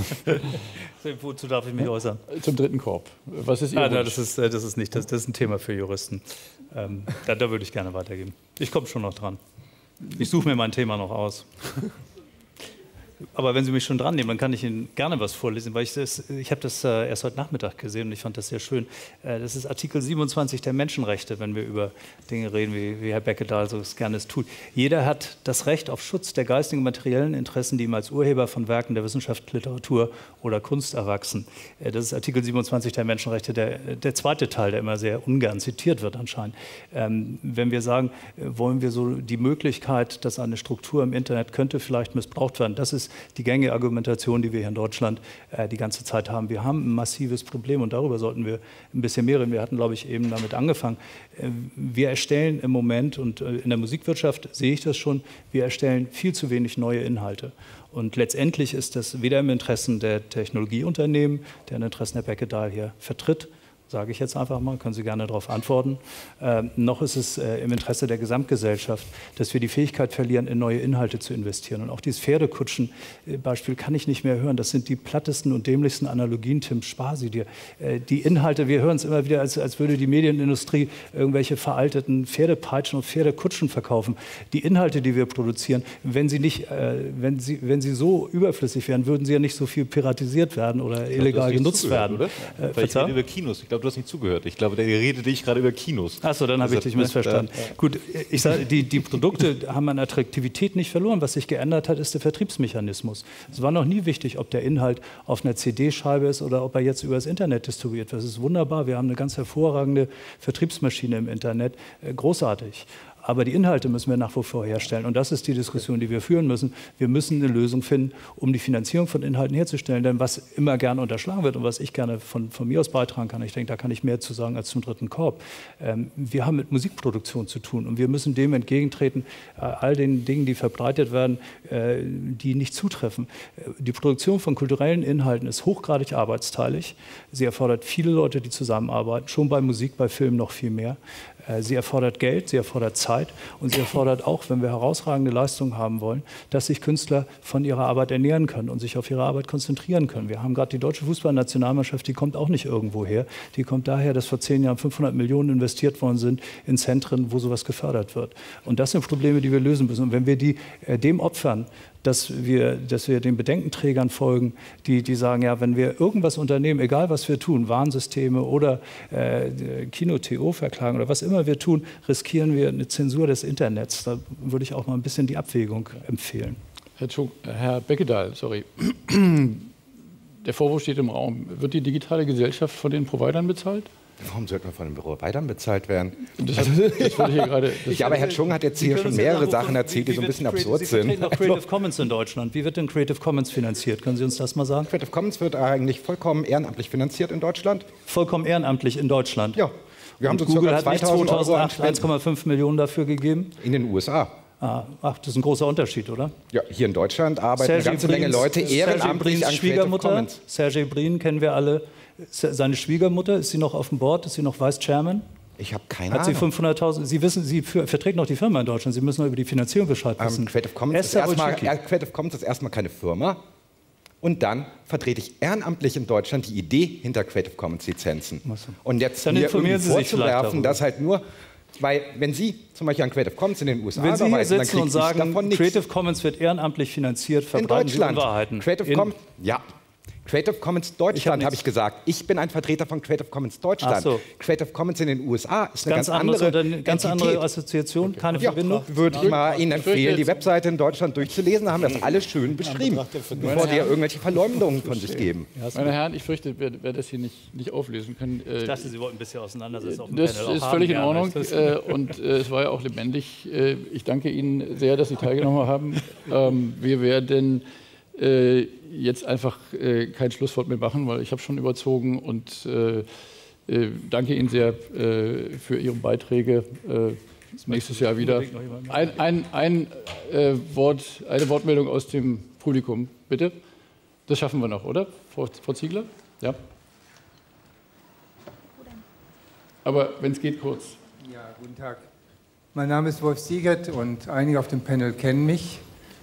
J: Wozu darf ich mich äußern?
A: Zum dritten Korb. Was ist Ihr Wunsch?
J: Das ist ein Thema für Juristen. Da würde ich gerne weitergeben. Ich komme schon noch dran. Ich suche mir mein Thema noch aus. Aber wenn Sie mich schon dran nehmen, dann kann ich Ihnen gerne was vorlesen, weil ich habe das erst heute Nachmittag gesehen und ich fand das sehr schön. Das ist Artikel 27 der Menschenrechte, wenn wir über Dinge reden, wie Herr Beckedahl so gerne es tut. Jeder hat das Recht auf Schutz der geistigen und materiellen Interessen, die ihm als Urheber von Werken der Wissenschaft, Literatur oder Kunst erwachsen. Das ist Artikel 27 der Menschenrechte, der zweite Teil, der immer sehr ungern zitiert wird anscheinend. Wenn wir sagen, wollen wir so die Möglichkeit, dass eine Struktur im Internet könnte vielleicht missbraucht werden, das ist die gängige Argumentation, die wir hier in Deutschland die ganze Zeit haben. Wir haben ein massives Problem und darüber sollten wir ein bisschen mehr reden. Wir hatten, glaube ich, eben damit angefangen. Wir erstellen im Moment, und in der Musikwirtschaft sehe ich das schon, wir erstellen viel zu wenig neue Inhalte. Und letztendlich ist das weder im Interesse der Technologieunternehmen, deren Interessen Herr Beckedahl hier vertritt, sage ich jetzt einfach mal, können Sie gerne darauf antworten, noch ist es im Interesse der Gesamtgesellschaft, dass wir die Fähigkeit verlieren, in neue Inhalte zu investieren. Und auch dieses Pferdekutschen-Beispiel kann ich nicht mehr hören. Das sind die plattesten und dämlichsten Analogien, Tim, spar sie dir. Die Inhalte, wir hören es immer wieder, als würde die Medienindustrie irgendwelche veralteten Pferdepeitschen und Pferdekutschen verkaufen. Die Inhalte, die wir produzieren, wenn sie so überflüssig wären, würden sie ja nicht so viel piratisiert werden oder illegal genutzt werden.
H: Oder? Weil ich rede über Kinos. Ich glaube, du hast nicht zugehört. Ich glaube, der redet dich gerade über Kinos.
J: Achso, dann habe ich dich missverstanden. Gut, ich sage, die Produkte haben an Attraktivität nicht verloren. Was sich geändert hat, ist der Vertriebsmechanismus. Es war noch nie wichtig, ob der Inhalt auf einer CD-Scheibe ist oder ob er jetzt über das Internet distribuiert wird. Das ist wunderbar. Wir haben eine ganz hervorragende Vertriebsmaschine im Internet. Großartig. Aber die Inhalte müssen wir nach wie vor herstellen. Und das ist die Diskussion, die wir führen müssen. Wir müssen eine Lösung finden, um die Finanzierung von Inhalten herzustellen. Denn was immer gerne unterschlagen wird und was ich gerne von mir aus beitragen kann, ich denke, da kann ich mehr zu sagen als zum dritten Korb. Wir haben mit Musikproduktion zu tun und wir müssen dem entgegentreten, all den Dingen, die verbreitet werden, die nicht zutreffen. Die Produktion von kulturellen Inhalten ist hochgradig arbeitsteilig. Sie erfordert viele Leute, die zusammenarbeiten, schon bei Musik, bei Film noch viel mehr. Sie erfordert Geld, sie erfordert Zeit und sie erfordert auch, wenn wir herausragende Leistungen haben wollen, dass sich Künstler von ihrer Arbeit ernähren können und sich auf ihre Arbeit konzentrieren können. Wir haben gerade die deutsche Fußballnationalmannschaft, die kommt auch nicht irgendwo her. Die kommt daher, dass vor 10 Jahren 500 Millionen investiert worden sind in Zentren, wo sowas gefördert wird. Und das sind Probleme, die wir lösen müssen. Und wenn wir die dem opfern, dass wir den Bedenkenträgern folgen, die sagen, ja, wenn wir irgendwas unternehmen, egal was wir tun, Warnsysteme oder Kino-TO verklagen oder was immer wir tun, riskieren wir eine Zensur des Internets. Da würde ich auch mal ein bisschen die Abwägung empfehlen.
A: Herr Beckedahl, sorry. Der Vorwurf steht im Raum. Wird die digitale Gesellschaft von den Providern bezahlt?
L: Warum sollte man von den Providern bezahlt werden?
A: Das wollte hier gerade.
L: Ja, aber Herr Tschung hat jetzt hier schon mehrere Sachen erzählt, die so ein bisschen absurd sind.
J: Sie vertreten auch Creative Commons in Deutschland. Wie wird denn Creative Commons finanziert? Können Sie uns das mal sagen?
L: Creative Commons wird eigentlich vollkommen ehrenamtlich finanziert in Deutschland.
J: Vollkommen ehrenamtlich in Deutschland?
L: Ja. Wir haben so
J: Google hat nicht
L: 2008
J: 1,5 Millionen dafür gegeben?
L: In den USA.
J: Ach, das ist ein großer Unterschied, oder?
L: Ja, hier in Deutschland arbeiten eine ganze Menge Leute ehrenamtlich an Creative Commons.
J: Sergey Brin kennen wir alle. Seine Schwiegermutter, ist sie noch auf dem Board? Ist sie noch Vice Chairman?
L: Ich habe keine
J: Ahnung. Hat sie 500.000? Sie wissen, Sie vertreten noch die Firma in Deutschland. Sie müssen noch über die Finanzierung Bescheid wissen.
L: Creative Commons ist erstmal keine Firma. Und dann vertrete ich ehrenamtlich in Deutschland die Idee hinter Creative Commons Lizenzen. Und jetzt
J: dann
L: mir
J: informieren Sie sich
L: vorzuwerfen, dass halt nur, weil wenn Sie zum Beispiel an Creative Commons in den USA
J: arbeiten,
L: dann
J: kriege ich davon nichts.
L: Wenn Sie hier sitzen und sagen,
J: Creative Commons wird ehrenamtlich finanziert, verbreiten Sie Unwahrheiten.
L: Creative Commons, ja. Creative Commons Deutschland, habe ich gesagt. Ich bin ein Vertreter von Creative Commons Deutschland. So. Creative Commons in den USA ist eine ganz andere
J: Assoziation, keine Verbindung.
L: Würde ich mal Ihnen empfehlen, die Webseite in Deutschland durchzulesen. Da haben wir das alles schön beschrieben, bevor Sie ja irgendwelche Verleumdungen von sich geben.
A: Meine Herren, ich fürchte, wir das hier nicht auflösen können.
J: Ich dachte, Sie wollten ein bisschen auseinandersetzen. Auf dem
A: das Panel ist völlig in Ordnung und es war ja auch lebendig. Ich danke Ihnen sehr, dass Sie teilgenommen haben. Wir werden jetzt einfach kein Schlusswort mehr machen, weil ich habe schon überzogen und danke Ihnen sehr für Ihre Beiträge. Nächstes Jahr wieder. Eine Wortmeldung aus dem Publikum, bitte. Das schaffen wir noch, oder? Frau Ziegler? Ja. Aber wenn es geht, kurz.
N: Ja, guten Tag. Mein Name ist Wolf Siegert und einige auf dem Panel kennen mich.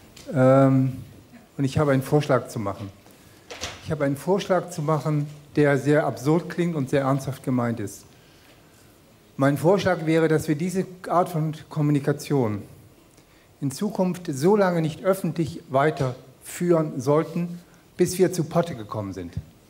N: Und ich habe einen Vorschlag zu machen. Ich habe einen Vorschlag zu machen, der sehr absurd klingt und sehr ernsthaft gemeint ist. Mein Vorschlag wäre, dass wir diese Art von Kommunikation in Zukunft so lange nicht öffentlich weiterführen sollten, bis wir zu Potte gekommen sind.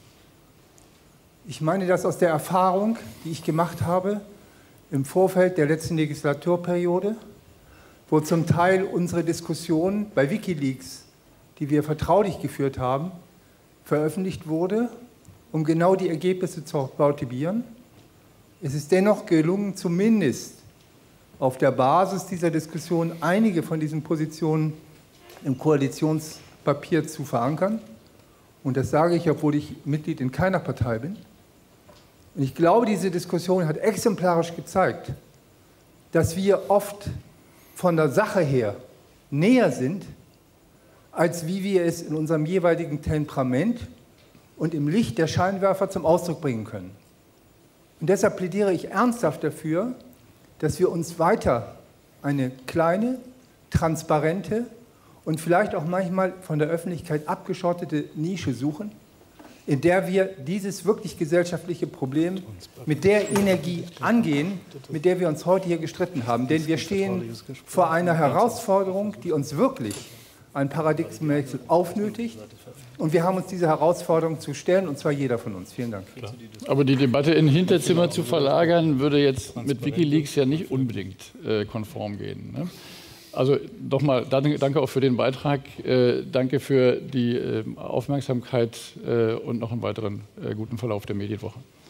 N: Ich meine das aus der Erfahrung, die ich gemacht habe im Vorfeld der letzten Legislaturperiode, wo zum Teil unsere Diskussionen bei WikiLeaks, die wir vertraulich geführt haben, veröffentlicht wurde, um genau die Ergebnisse zu relativieren. Es ist dennoch gelungen, zumindest auf der Basis dieser Diskussion einige von diesen Positionen im Koalitionspapier zu verankern. Und das sage ich, obwohl ich Mitglied in keiner Partei bin. Und ich glaube, diese Diskussion hat exemplarisch gezeigt, dass wir oft von der Sache her näher sind, als wie wir es in unserem jeweiligen Temperament und im Licht der Scheinwerfer zum Ausdruck bringen können. Und deshalb plädiere ich ernsthaft dafür, dass wir uns weiter eine kleine, transparente und vielleicht auch manchmal von der Öffentlichkeit abgeschottete Nische suchen, in der wir dieses wirklich gesellschaftliche Problem mit der Energie angehen, mit der wir uns heute hier gestritten haben. Denn wir stehen vor einer Herausforderung, die uns wirklich ein Paradigmenwechsel aufnötigt. Und wir haben uns diese Herausforderung zu stellen, und zwar jeder von uns. Vielen Dank.
A: Aber die Debatte in Hinterzimmer zu verlagern, würde jetzt mit WikiLeaks ja nicht unbedingt konform gehen. Ne? Also nochmal danke auch für den Beitrag, danke für die Aufmerksamkeit und noch einen weiteren guten Verlauf der Medienwoche.